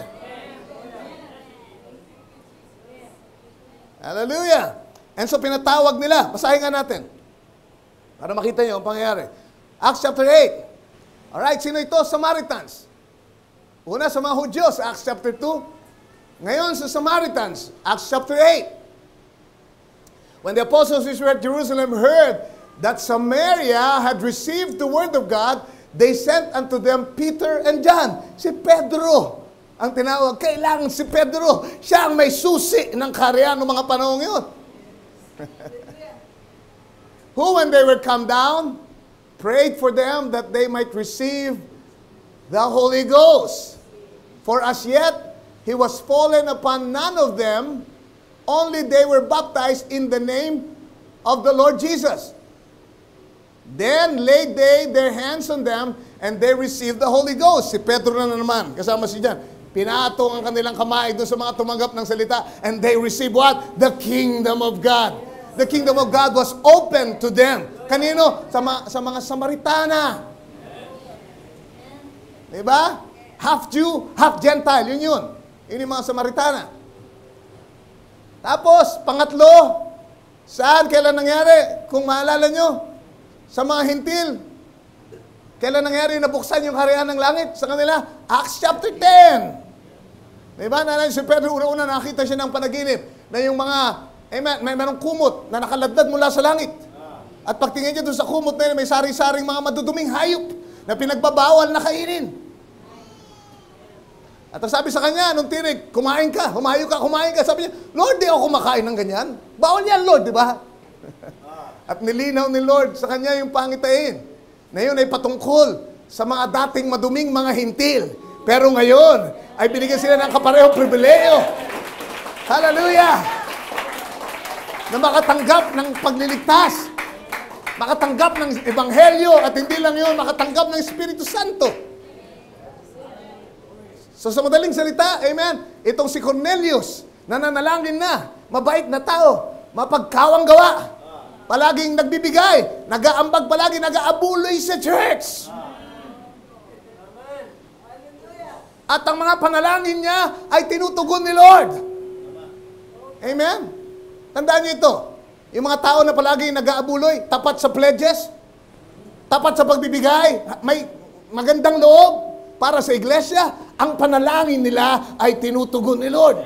S5: Hallelujah. And so pinatawag nila. Basahin nga natin. Para makita nyo ang pangyayari. Acts chapter 8. Alright, sino ito? Samaritans. Una sa mga Hudyos, Acts chapter 2. Ngayon sa Samaritans, Acts chapter 8. When the apostles which were at Jerusalem heard that Samaria had received the word of God, they sent unto them Peter and John. Si Pedro ang tinawag. Kailangan si Pedro. Siya ang may susi ng kaharian ng mga panahon yun. Who, when they were come down, prayed for them that they might receive the Holy Ghost. For as yet, he was fallen upon none of them, only they were baptized in the name of the Lord Jesus. Then laid they their hands on them, and they received the Holy Ghost. Si Pedro na naman, kasama si John. Pinatong ang kanilang kamay doon sa mga tumanggap ng salita, and they received what? The kingdom of God. The kingdom of God was open to them. Kanino? Sa mga Samaritana. Diba? Half Jew, half Gentile. Yun. Yun yung mga Samaritana. Tapos, pangatlo, saan, kailan nangyari? Kung maalala nyo, sa mga hintil, kailan nangyari nabuksan yung harian ng langit sa kanila? Acts chapter 10. Diba? Nalala si Pedro, una-una nakita siya ng panaginip na yung mga, may merong kumot na nakaladlad mula sa langit. At pagtingin niya doon sa kumot na yun, may sari-saring mga maduduming hayop na pinagbabawal na kainin. At ang sabi sa kanya, nung tinig, kumain ka, humayo ka, kumain ka. Sabi niya, Lord, di ako kumakain ng ganyan. Bawal yan, Lord, di ba? At nilinaw ni Lord sa kanya yung pangitain. Na yun ay patungkol sa mga dating maduming mga hintil. Pero ngayon, ay binigyan sila ng kaparehong pribileyo. Hallelujah! Na makatanggap ng pagliligtas. Makatanggap ng Ebanghelyo. At hindi lang yun, makatanggap ng Espiritu Santo. So sa madaling salita, amen, itong si Cornelius, nananalangin na, mabait na tao, mapagkawang gawa, palaging nagbibigay, nag-aambag palagi, nag-aabuloy sa church. At ang mga panalangin niya ay tinutugon ni Lord. Amen? Tandaan niyo ito, yung mga tao na palagi nag-aabuloy, tapat sa pledges, tapat sa pagbibigay, may magandang loob, para sa iglesia, ang panalangin nila ay tinutugon ni Lord.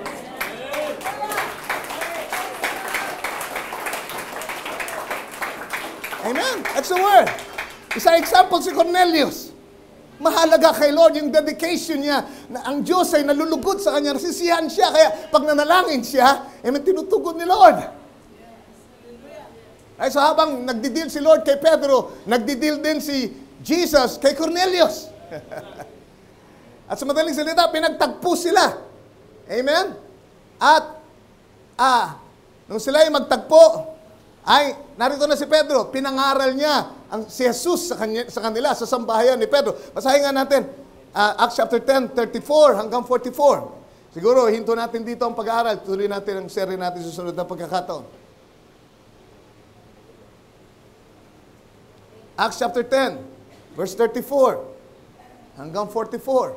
S5: Amen? That's the word. Isang example si Cornelius. Mahalaga kay Lord yung dedication niya na ang Diyos ay nalulugod sa kanya, nasisiyahan siya. Kaya pag nanalangin siya, tinutugon ni Lord. Ay so habang nagdi-deal si Lord kay Pedro, nagdi-deal din si Jesus kay Cornelius. At sa madaling salita, pinagtagpo sila. Amen? At, nung sila ay magtagpo, ay, narito na si Pedro, pinangaral niya si Jesus sa kanila, sa sambahayan ni Pedro. Basahin nga natin, Acts chapter 10, 34 hanggang 44. Siguro, hinto natin dito ang pag-aaral. Tuloy natin ang serye natin sa susunod na pagkakataon. Acts chapter 10, verse 34. Hanggang 44.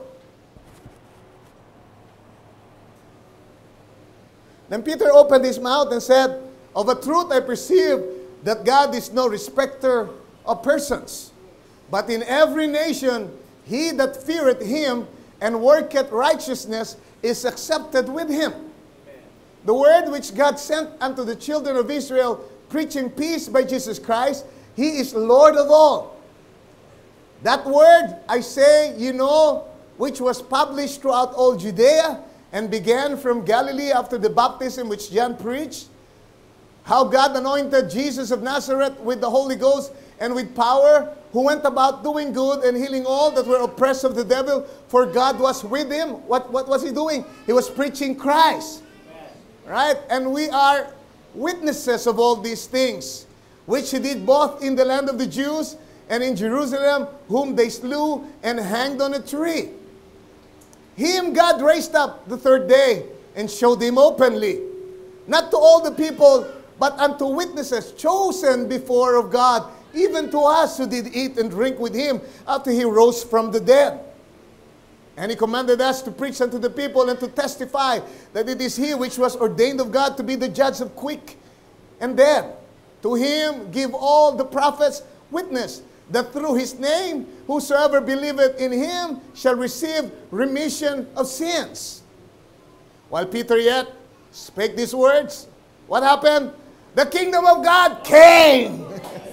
S5: Then Peter opened his mouth and said, Of a truth I perceive that God is no respecter of persons, but in every nation he that feareth him and worketh righteousness is accepted with him. The word which God sent unto the children of Israel, preaching peace by Jesus Christ, he is Lord of all. That word, I say, you know, which was published throughout all Judea and began from Galilee after the baptism which John preached, how God anointed Jesus of Nazareth with the Holy Ghost and with power, who went about doing good and healing all that were oppressed of the devil, for God was with him. What was he doing? He was preaching Christ. Right? And we are witnesses of all these things, which he did both in the land of the Jews and in Jerusalem, whom they slew and hanged on a tree. Him God raised up the third day and showed him openly, not to all the people, but unto witnesses chosen before of God, even to us who did eat and drink with him after he rose from the dead. And he commanded us to preach unto the people and to testify that it is he which was ordained of God to be the judge of quick and dead. To him give all the prophets witness that through his name whosoever believeth in him shall receive remission of sins. While Peter yet spake these words, what happened? The kingdom of God came.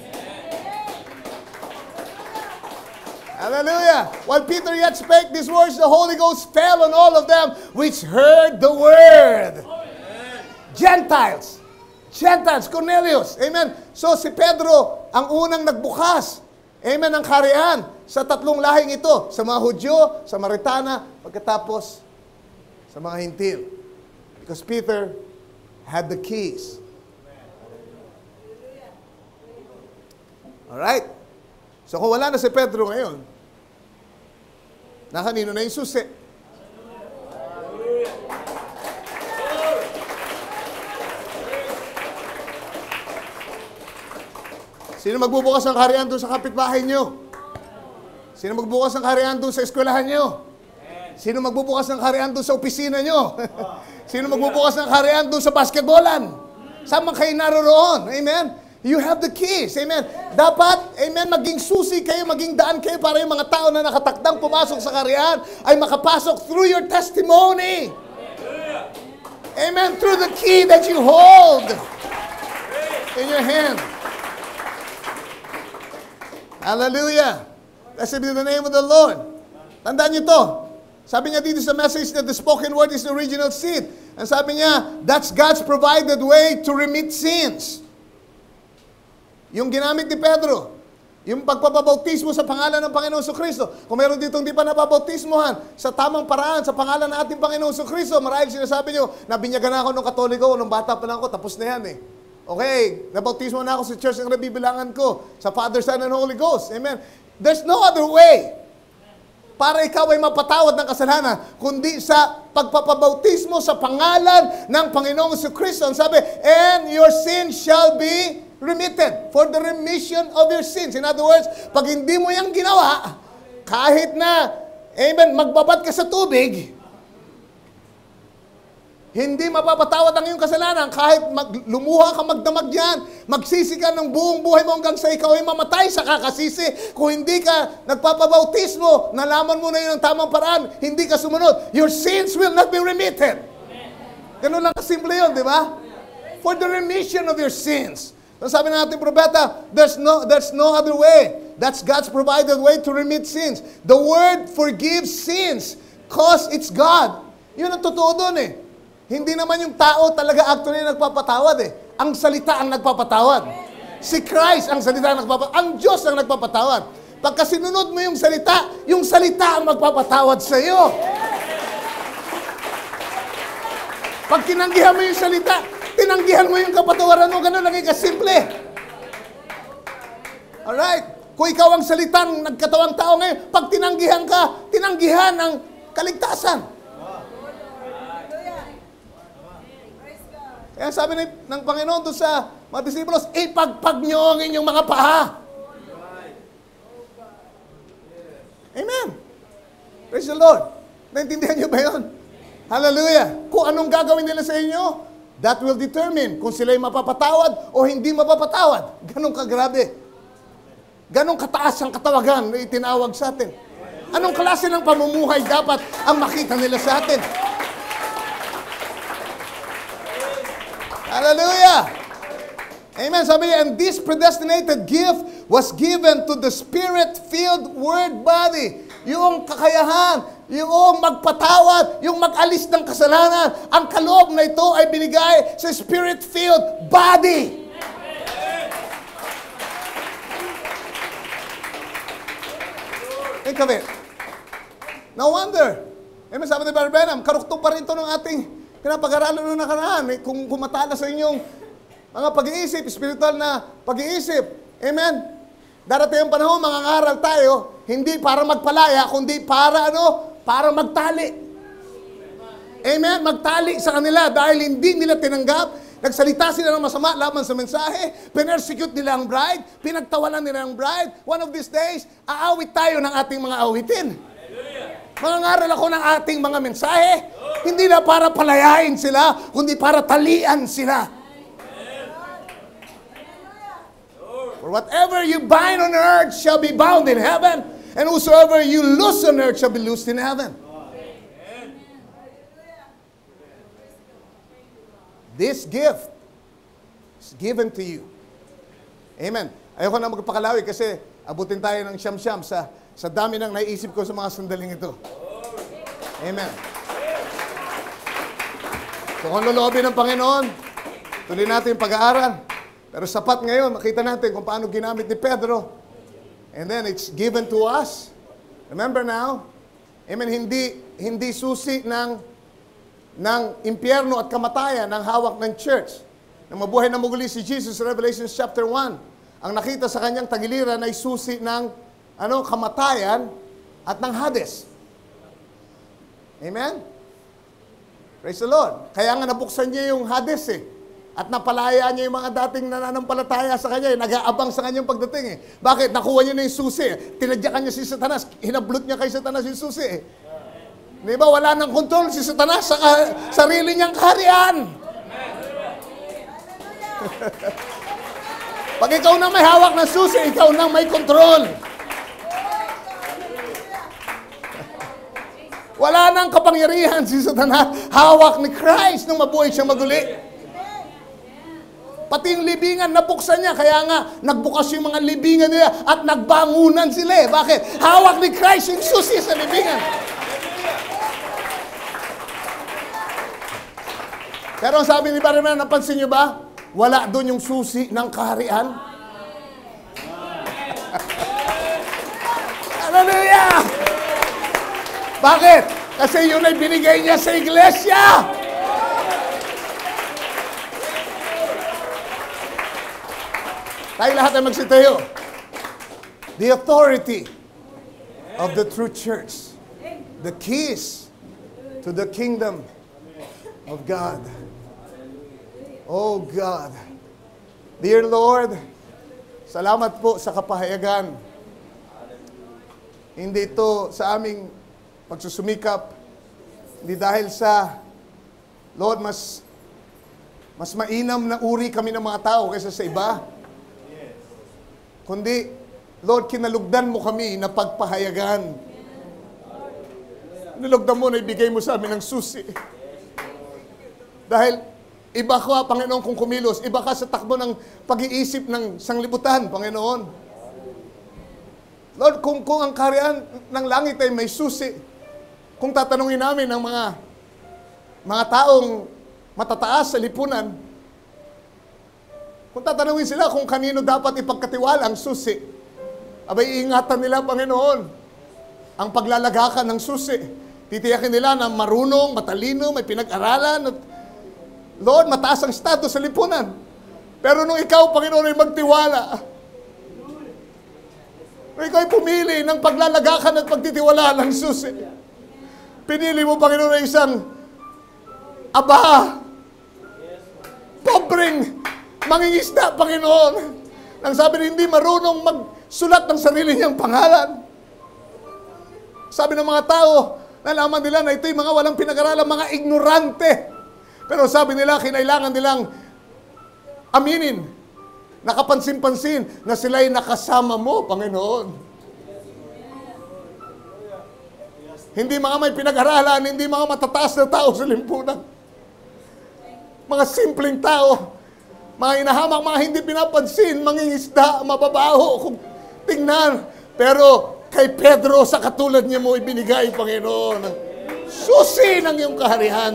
S5: Hallelujah. While Peter yet spake these words, the Holy Ghost fell on all of them which heard the word. Gentiles. Gentiles. Cornelius. Amen. So si Pedro ang unang nagbukas. Amen. Ang kaharian sa tatlong lahing ito. Sa mga Hudyo, Samaritana, pagkatapos sa mga Hintil. Because Peter had the keys. Alright. So kung wala na si Pedro ngayon, nakanino na yung susi? Sino magbubukas ng kaharian doon sa kapitbahay nyo? Sino magbubukas ng kaharian doon sa eskwelahan nyo? Sino magbubukas ng kaharian doon sa opisina nyo? Sino magbubukas ng kaharian doon sa basketballan? Saan man kayo naroroon? Amen? You have the keys. Amen. Dapat, amen, maging susi kayo, maging daan kayo para yung mga tao na nakatakdang pumasok sa kaharian ay makapasok through your testimony. Amen. Through the key that you hold in your hand. Hallelujah. Blessed be the name of the Lord. Tandaan niyo to. Sabi niya dito sa message that the spoken word is the original seed. And sabi niya, that's God's provided way to remit sins. Yung ginamit ni Pedro, yung pagpapabautismo sa pangalan ng Panginoon Jesucristo. Kung meron dito hindi pa napabautismohan sa tamang paraan, sa pangalan ng ating Panginoon Jesucristo, marahil sinasabi nyo, nabinyagan na ako ng Katoliko, nung bata pa lang ako, tapos na yan eh. Okay, nabautismo na ako sa church ng nabibilangan ko, sa Father, Son, and Holy Ghost. Amen. There's no other way para ikaw ay mapatawad ng kasalanan, kundi sa pagpapabautismo sa pangalan ng Panginoong Jesucristo. Ang sabi, and your sin shall be remitted for the remission of your sins. In other words, pag hindi mo yung ginawa, kahit na, amen, magbabad ka sa tubig, hindi mapapatawad ang iyong kasalanan. Kahit lumuha ka, magdamag yan, magsisi ka ng buong buhay mo hanggang sa ikaw ay mamatay sa kakasisi. Kung hindi ka nagpapabautismo, nalaman mo na yun ang tamang paraan, hindi ka sumunod, your sins will not be remitted. Ganun lang kasimple yun, di ba? For the remission of your sins. Sabi ng ating propeta, there's no other way. That's God's provided way to remit sins. The word forgives sins because it's God. Yun ang totoo doon eh. Hindi naman yung tao talaga actually nagpapatawad eh. Ang salita ang nagpapatawad. Si Christ ang salita ang nagpapatawad. Ang Diyos ang nagpapatawad. Pagka sinunod mo yung salita ang magpapatawad sa iyo. Pag tinanggihan mo yung salita, tinanggihan mo yung kapatawaran mo, ganun lang kasimple. Alright? Kung ikaw ang salitang nagkatawang tao ngayon, pag tinanggihan ka, tinanggihan ang kaligtasan. Kaya sabi ng Panginoon doon sa mga disipulos, ipagpag nyo ang inyong mga paa. Amen. Praise the Lord. Naintindihan nyo ba yun? Hallelujah. Kung anong gagawin nila sa inyo, that will determine kung sila'y mapapatawad o hindi mapapatawad. Ganong kagrabe. Ganong kataas ang katawagan na itinawag sa atin. Anong klase ng pamumuhay dapat ang makita nila sa atin? Hallelujah! Amen. Sabi niya, and this predestinated gift was given to the Spirit-filled Word body. Yung kakayahan, yung magpatawad, yung mag-alis ng kasalanan, ang kaloob na ito ay binigay sa Spirit-filled body. Think of it. No wonder. Amen. Sabi ni Brother Branham, karugtong pa rin ito ng ating pinapag-aralan noong nakaraan. Kung kumatala sa inyong mga pag-iisip, spiritual na pag-iisip. Amen. Darating ang panahon, mangangaral tayo, hindi para magpalaya, kundi para para magtali. Amen. Magtali sa kanila dahil hindi nila tinanggap. Nagsalita sila ng masama laban sa mensahe, pinersecute nila ang bride, pinagtawanan nila ang bride. One of these days, aawit tayo ng ating mga awitin. Mangangaral ako ng ating mga mensahe, hindi na para palayain sila, kundi para talian sila. For whatever you bind on earth shall be bound in heaven, and whosoever you loose on earth shall be loosed in heaven. This gift is given to you. Amen. Ayoko na magpakalawi kasi abutin tayo ng siyam-siyam sa dami ng naiisip ko sa mga sandaling ito. Amen. So kung loloobin ng Panginoon, tuloy natin yung pag-aaral. Pero sapat ngayon, makita natin kung paano ginamit ni Pedro. And then it's given to us. Remember now, amen, hindi susi ng impyerno at kamatayan ng hawak ng church. Na mabuhay na muli si Jesus, Revelation chapter 1. Ang nakita sa kanyang tagiliran ay susi ng kamatayan at ng Hades. Amen? Praise the Lord. Kaya nga nabuksan niya yung Hades At napalaya niya yung mga dating nananampalataya sa kanya. Nag-aabang sa kanyang pagdating Bakit? Nakuha niya na yung susi. Tinadyakan niya si Satanas. Hinablot niya kay Satanas yung susi Di ba? Wala nang kontrol si Satanas sa sarili niyang kaharian. Pag ikaw na may hawak ng susi, ikaw na may kontrol. Wala nang kapangyarihan si Satanas. Hawak ni Christ nung mabuhay siya maguli. Pati yung libingan, nabuksan niya. Kaya nga, nagbukas yung mga libingan nila at nagbangunan sila Bakit? Hawak ni Christ yung susi sa libingan. Pero ang sabi ni Barman, napansin niyo ba? Wala doon yung susi ng kaharian. Hallelujah! Bakit? Kasi yun ay binigay niya sa iglesia. Tayo lahat ay magsitayo. The authority of the true church. The keys to the kingdom of God. Oh God. Dear Lord, salamat po sa kapahayagan. Hindi ito sa aming pagsusumikap. Hindi dahil sa, Lord, mas mainam na uri kami ng mga tao kaysa sa iba. Kundi, Lord, kinalugdan mo kami na pagpahayagan. Nilugdan mo na ibigay mo sa amin ng susi. Dahil iba ka, Panginoon, kung kumilos. Iba ka sa takbo ng pag-iisip ng sanglibutan, Panginoon. Lord, kung ang kaharian ng langit ay may susi, kung tatanungin namin ng mga taong matataas sa lipunan, kung tatanungin sila kung kanino dapat ipagkatiwala ang susi, abay iingatan nila, Panginoon, ang paglalagakan ng susi. Titiyakin nila na marunong, matalino, may pinag-aralan, at Lord, mataas ang status sa lipunan. Pero nung ikaw, Panginoon, ay magtiwala, nung ikaw ay pumili ng paglalagakan at pagtitiwala ng susi, pinili mo, Panginoon, ay isang pobreng mangingisda, Panginoon. Nang sabi na hindi marunong magsulat ng sarili niyang pangalan. Sabi ng mga tao, nalaman nila na ito'y mga walang pinag-aralan, mga ignorante. Pero sabi nila, kinailangan nilang aminin, nakapansin-pansin na sila'y nakasama mo, Panginoon. Hindi mga may pinag-aralan, hindi mga matataas na tao sa limpunan. Mga simpleng tao, mga inahamak, mga hindi pinapansin, mangingisda, mababaho, kung tingnan. Pero kay Pedro, sa katulad niya mo ibinigay, Panginoon, susi ng iyong kaharian.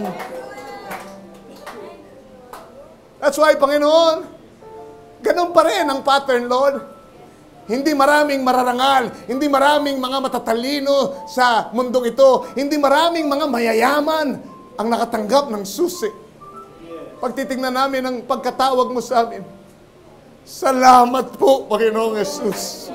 S5: That's why, Panginoon, ganun pa rin ang pattern, Lord. Hindi maraming mararangal, hindi maraming mga matatalino sa mundong ito, hindi maraming mga mayayaman ang nakatanggap ng susi. Pag titingnan namin ang pagkatawag mo sa amin, salamat po, Panginoong Jesus.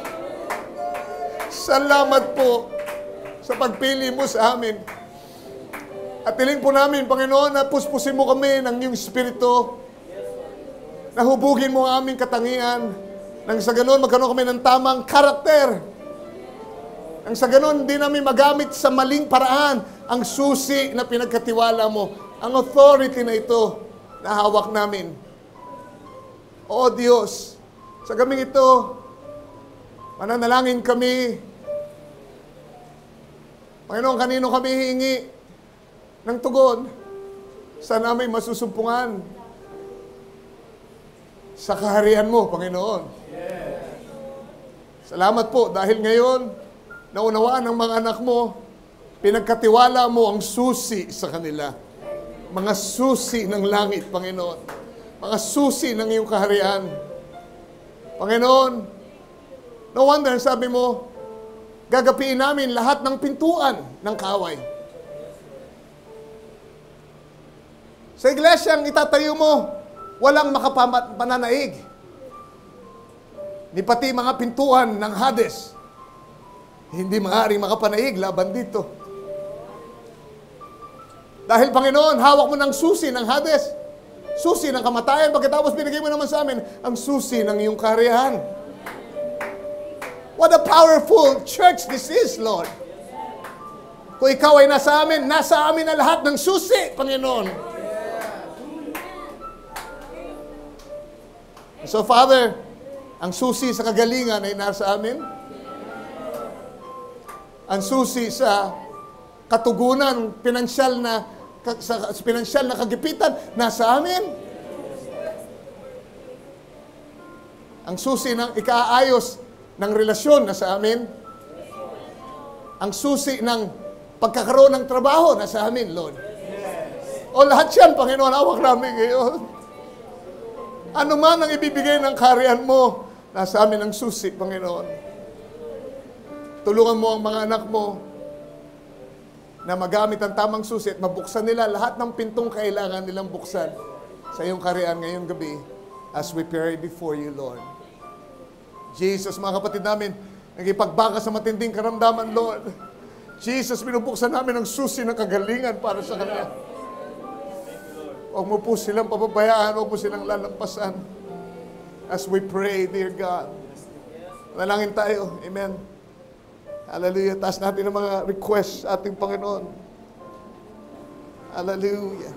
S5: Salamat po sa pagpili mo sa amin. At tiling po namin, Panginoon, na puspusin mo kami ng iyong Espiritu, nahubugin mo ang aming katangian, nang sa ganon magkaroon kami ng tamang karakter. Nang sa ganon, hindi namin magamit sa maling paraan ang susi na pinagkatiwala mo, ang authority na ito na hawak namin. O Diyos, sa gabing ito, mananalangin kami. Panginoon, kanino kami hihingi ng tugon? Saan namin masusumpungan? Sa kaharian mo, Panginoon. Salamat po dahil ngayon, naunawaan ng mga anak mo, pinagkatiwala mo ang susi sa kanila. Mga susi ng langit, Panginoon. Mga susi ng iyong kaharian. Panginoon, no wonder, sabi mo, gagapiin namin lahat ng pintuan ng kaaway. Sa iglesyang itatayo mo, walang makapananaig. Ni pati mga pintuan ng Hades, hindi maaaring makapanaig laban dito. Dahil, Panginoon, hawak mo ng susi ng Hades, susi ng kamatayan, pagkatapos binigay mo naman sa amin ang susi ng iyong kaharian. What a powerful church this is, Lord. Kung ikaw ay nasa amin na lahat ng susi, Panginoon. So, Father, ang susi sa kagalingan ay nasa amin. Ang susi sa katugunan, pinansyal na kagipitan, nasa amin. Ang susi ng ikaayos ng relasyon, nasa amin. Ang susi ng pagkakaroon ng trabaho, nasa amin, Lord. O lahat yan, Panginoon, hawak namin ngayon. Ano man ang ibibigay ng kaharian mo, nasa amin ang susi, Panginoon. Tulungan mo ang mga anak mo na magamit ang tamang susi at mabuksan nila lahat ng pintong kailangan nilang buksan sa iyong kaharian ngayong gabi as we pray before you, Lord. Jesus, mga kapatid namin, nagipagbaka sa matinding karamdaman, Lord. Jesus, binubuksan namin ang susi ng kagalingan para sa kanila. Huwag mo po silang pababayaan, huwag mo silang lalampasan. As we pray, dear God. Manalangin tayo. Amen. Hallelujah. Taas natin ang mga requests sa ating Panginoon. Hallelujah.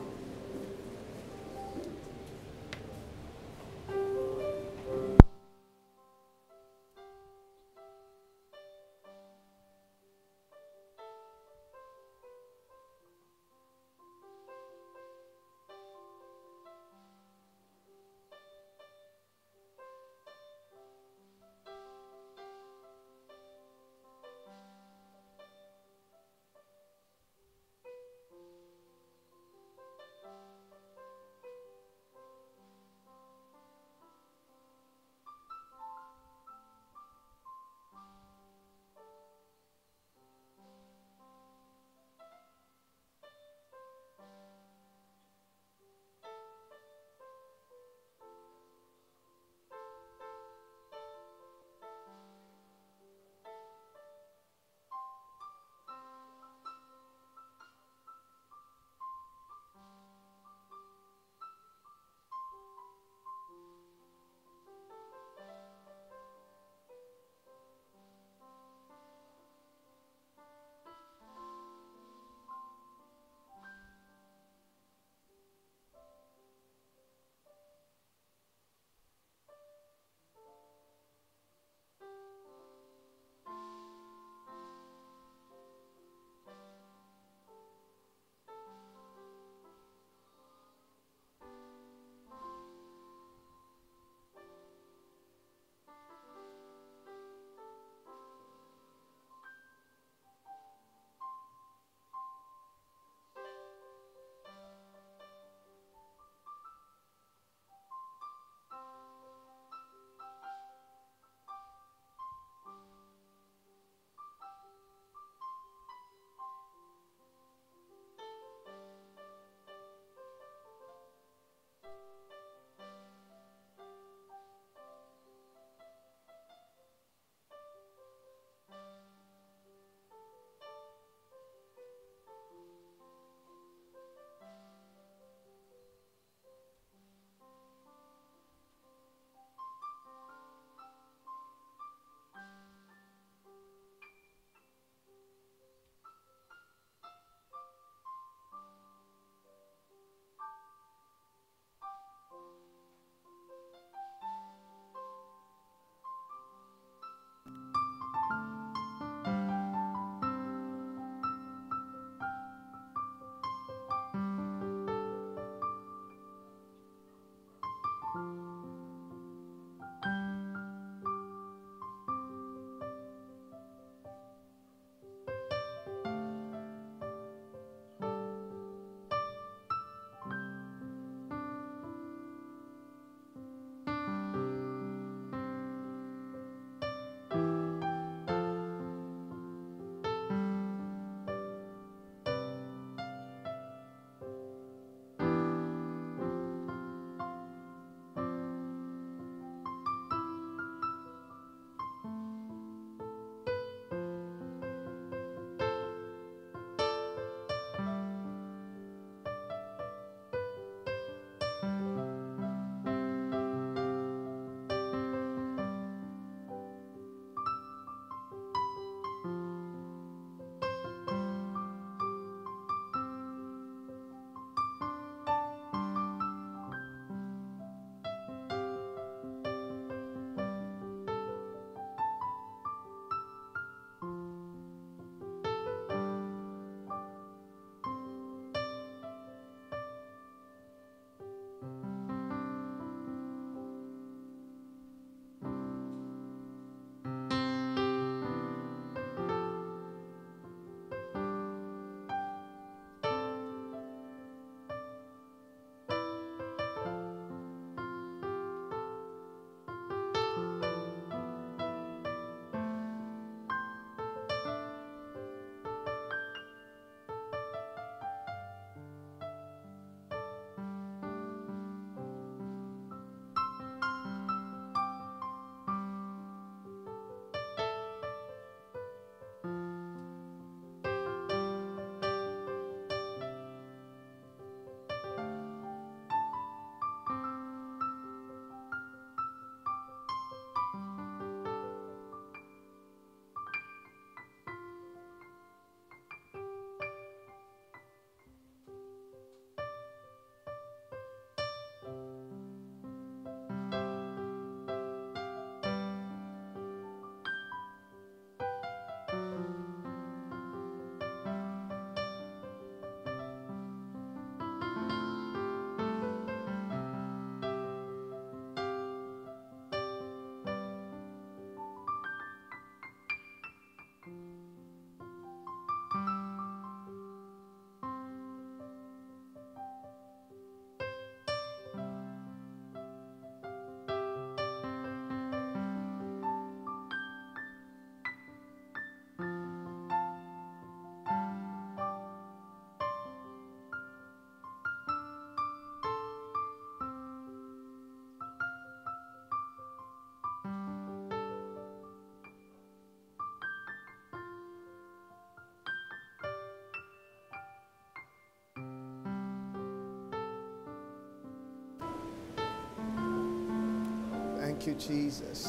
S5: Thank you, Jesus.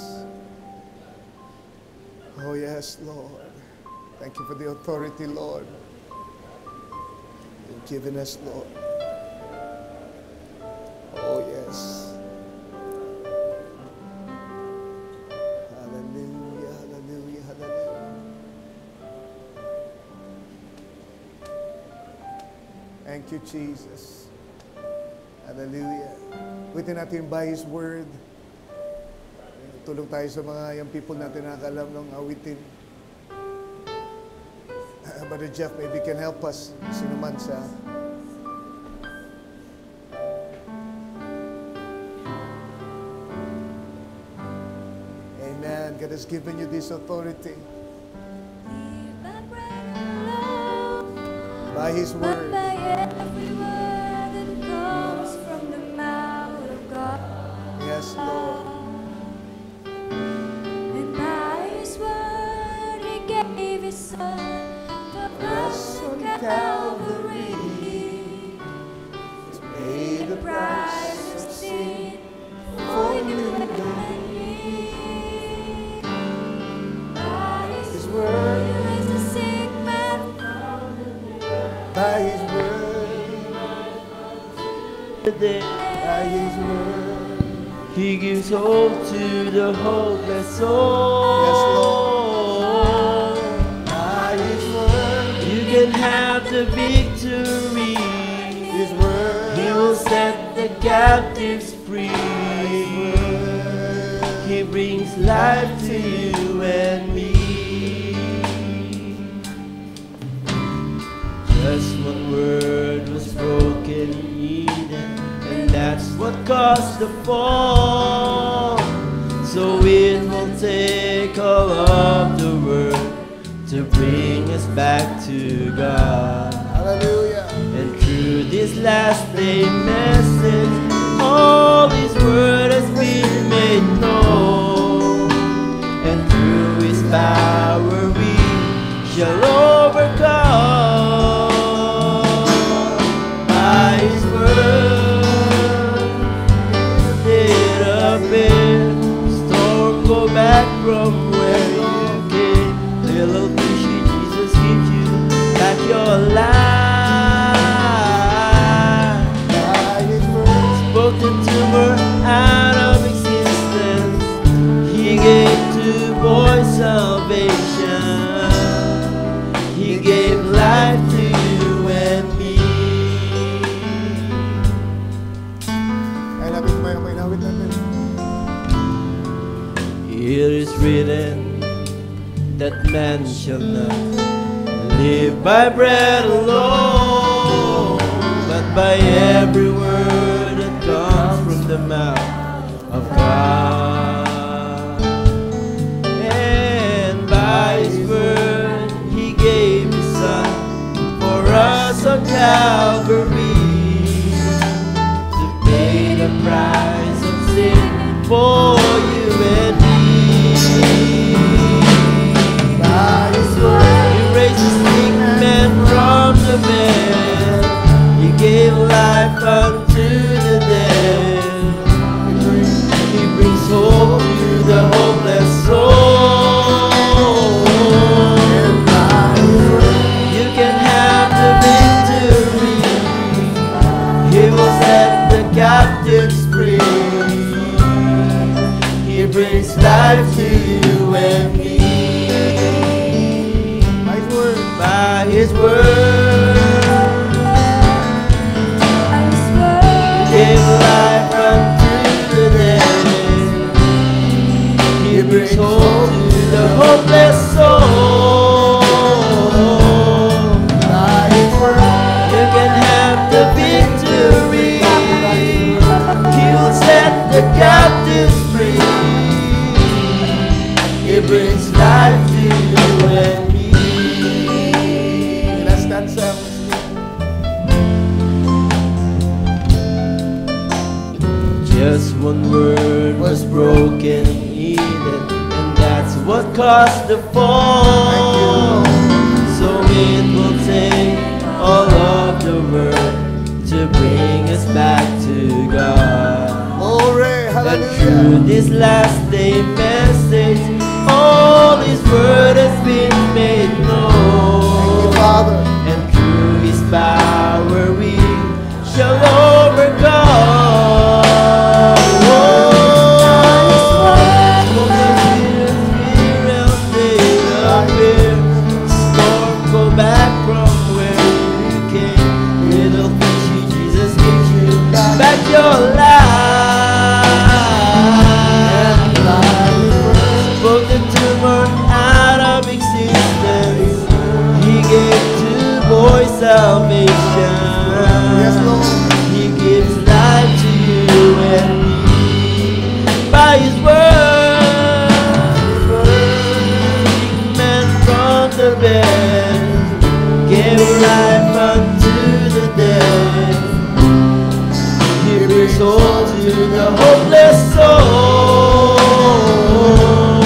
S5: Oh, yes, Lord. Thank you for the authority, Lord, you've given us, Lord. Oh, yes. Hallelujah, hallelujah, hallelujah. Thank you, Jesus. Hallelujah. Witin natin by His Word. Tulong tayo sa mga young people natin na nakakalam ng awitin. Brother Jeff maybe can help us. Sino man sa... Amen. God has given you this authority. By His Word.
S6: By every word that comes from the mouth of God.
S5: Yes, Lord.
S6: And by His word He gave His Son for us on Calvary.
S5: Paid the
S6: Price of sin for you and me. By His word He raised the sick man from the dead.
S5: By His Word. By His Word.
S7: He gives hope to the hopeless soul.
S5: Yes, Lord. By His Word.
S7: You can have the victory.
S5: His Word.
S7: He will set the captives free. He brings life to you and me. Just one word was broken in Eden, and that's what caused the fall. So it will take all of the world to bring us back to God.
S5: Hallelujah.
S7: And through this last day message, all His word has been made known. And through His power we shall overcome. By His word, did appear, storm go back from where you came. Little fishy, Jesus gives you back your life.
S5: By His Word.
S7: Spoke the tumor out of existence. He gave to boys salvation. He gave life to you and me.
S5: Ay, natin may nawit natin.
S7: It is written that man shall not live by bread alone, but by every word that comes from the mouth of God. And by His word He gave His Son for us on Calvary to pay the price of sin for you and me.
S5: By His Word.
S7: He raised the sick man from the bed. He gave life unto the dead. He brings hope to the hopeless soul.
S5: And by His Word.
S7: You can have the victory. He will set the captives free. He brings life to you and me.
S5: By His Word.
S7: By His word,
S6: By His word
S7: He gave life unto the dead. He brings hope to the hopeless soul.
S5: By His Word.
S7: You can have the victory. He will set the captives free. He brings life to you and me.
S5: Last stanza.
S7: Just one word was broken in Eden, and that's what caused the fall. So it will take all of the world to bring us back to God.
S5: Glory.
S7: And
S5: Hallelujah.
S7: through through this last day message, all His word has been made known.
S5: Father.
S7: And through His power we shall overcome. Your life, spoke the tumor out of existence. He gave to boys salvation.
S5: Yes, Lord.
S7: He gives life to you and me by His word. Man from the dead gave life unto the dead. Soul to the hopeless soul.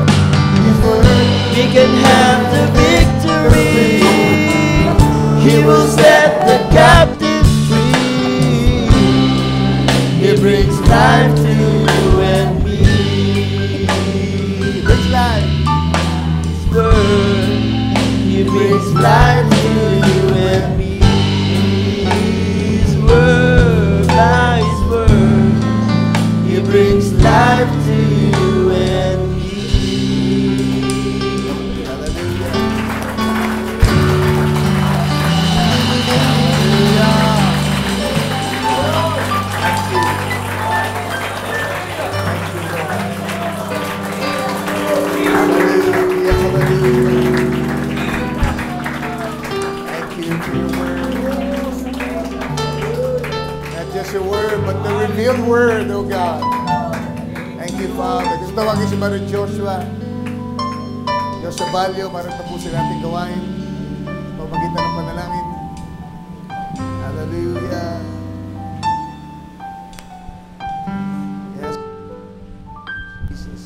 S7: We can have the victory. He will set the captive free. He brings life to you and me. Brings life. His word. He brings life to you and me. His word. He brings life to you and me.
S5: Your word, but the revealed word, oh God. Thank you, Father. Gusto tawagin si Brother Joshua Balyo para tapusin natin gawain. Pamagitan ng panalangin. Hallelujah. Yes. Jesus.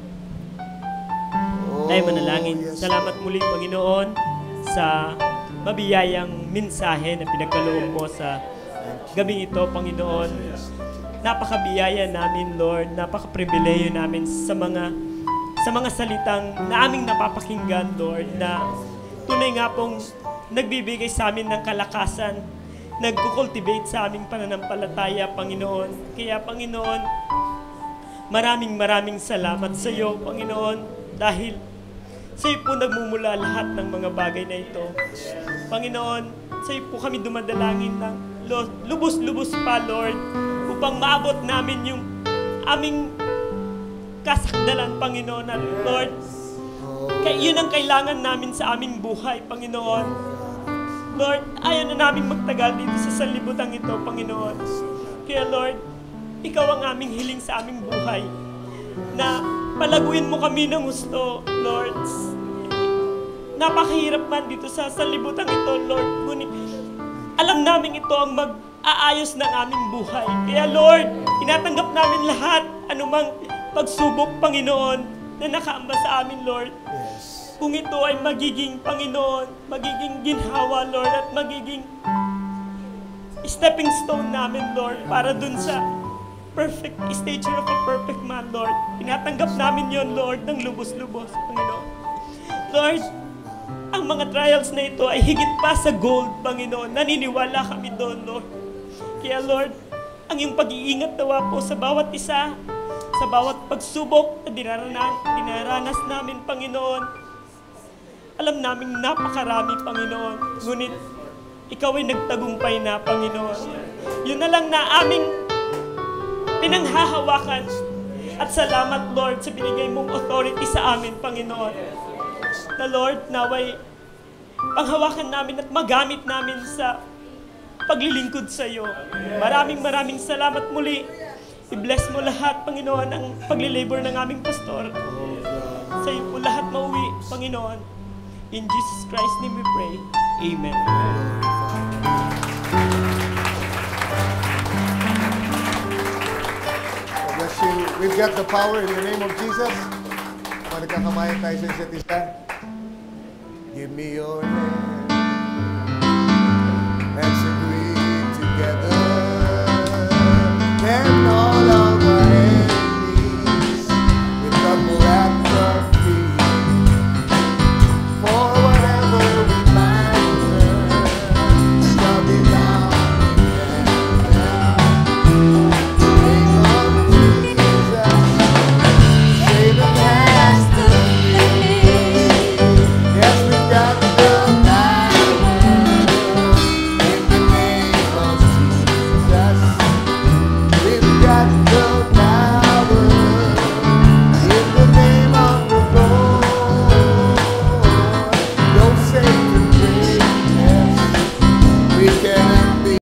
S8: Tayo manalangin.
S5: yes.
S8: Salamat muli, Panginoon, sa mabiyayang mensahe na pinagkaloob mo sa gabing ito, Panginoon. Napakabiyaya namin, Lord. Napakapribileyo namin sa mga salitang na aming napapakinggan, Lord, na tunay nga pong nagbibigay sa amin ng kalakasan, nagkukultivate sa aming pananampalataya, Panginoon. Kaya, Panginoon, maraming salamat sa iyo, Panginoon, dahil sa iyo po nagmumula lahat ng mga bagay na ito. Panginoon, sa iyo po kami dumadalangin ng lubos-lubos pa, Lord, upang maabot namin yung aming kasakdalan, Panginoon, at Lord, yun ang kailangan namin sa aming buhay, Panginoon. Lord, ayaw na namin magtagal dito sa sanlibutan ito, Panginoon. Kaya, Lord, Ikaw ang aming hiling sa aming buhay, na palaguin mo kami ng gusto, Lord. Napakahirap man dito sa sanlibutan ito, Lord, ngunit alam namin ito ang mag-aayos ng aming buhay. Kaya Lord, tinatanggap namin lahat, anumang pagsubok, Panginoon, na nakaamba sa amin, Lord. Kung ito ay magiging, Panginoon, magiging ginhawa, Lord, at magiging stepping stone namin, Lord, para dun sa perfect stature of a perfect man, Lord. Tinatanggap namin yon, Lord, ng lubos-lubos, Panginoon. Lord, ang mga trials na ito ay higit pa sa gold, Panginoon. Naniniwala kami doon, Lord. Kaya, Lord, ang iyong pag-iingat nawa po sa bawat isa, sa bawat pagsubok na dinaranas namin, Panginoon. Alam naming napakarami, Panginoon. Ngunit, ikaw ay nagtagumpay na, Panginoon. Yun na lang na aming pinanghahawakan. At salamat, Lord, sa binigay mong authority sa amin, Panginoon. Na Lord, naway panghawakan namin at magamit namin sa paglilingkod sa iyo. Maraming salamat muli. I-bless mo lahat, Panginoon, ang paglilabor ng aming pastor. Sa iyo po lahat mauwi, Panginoon. In Jesus Christ's name we pray. Amen.
S5: God bless you. We've got the power in the name of Jesus. Nagkakamayan tayo sa isa't isa. Give me your hand. That's it.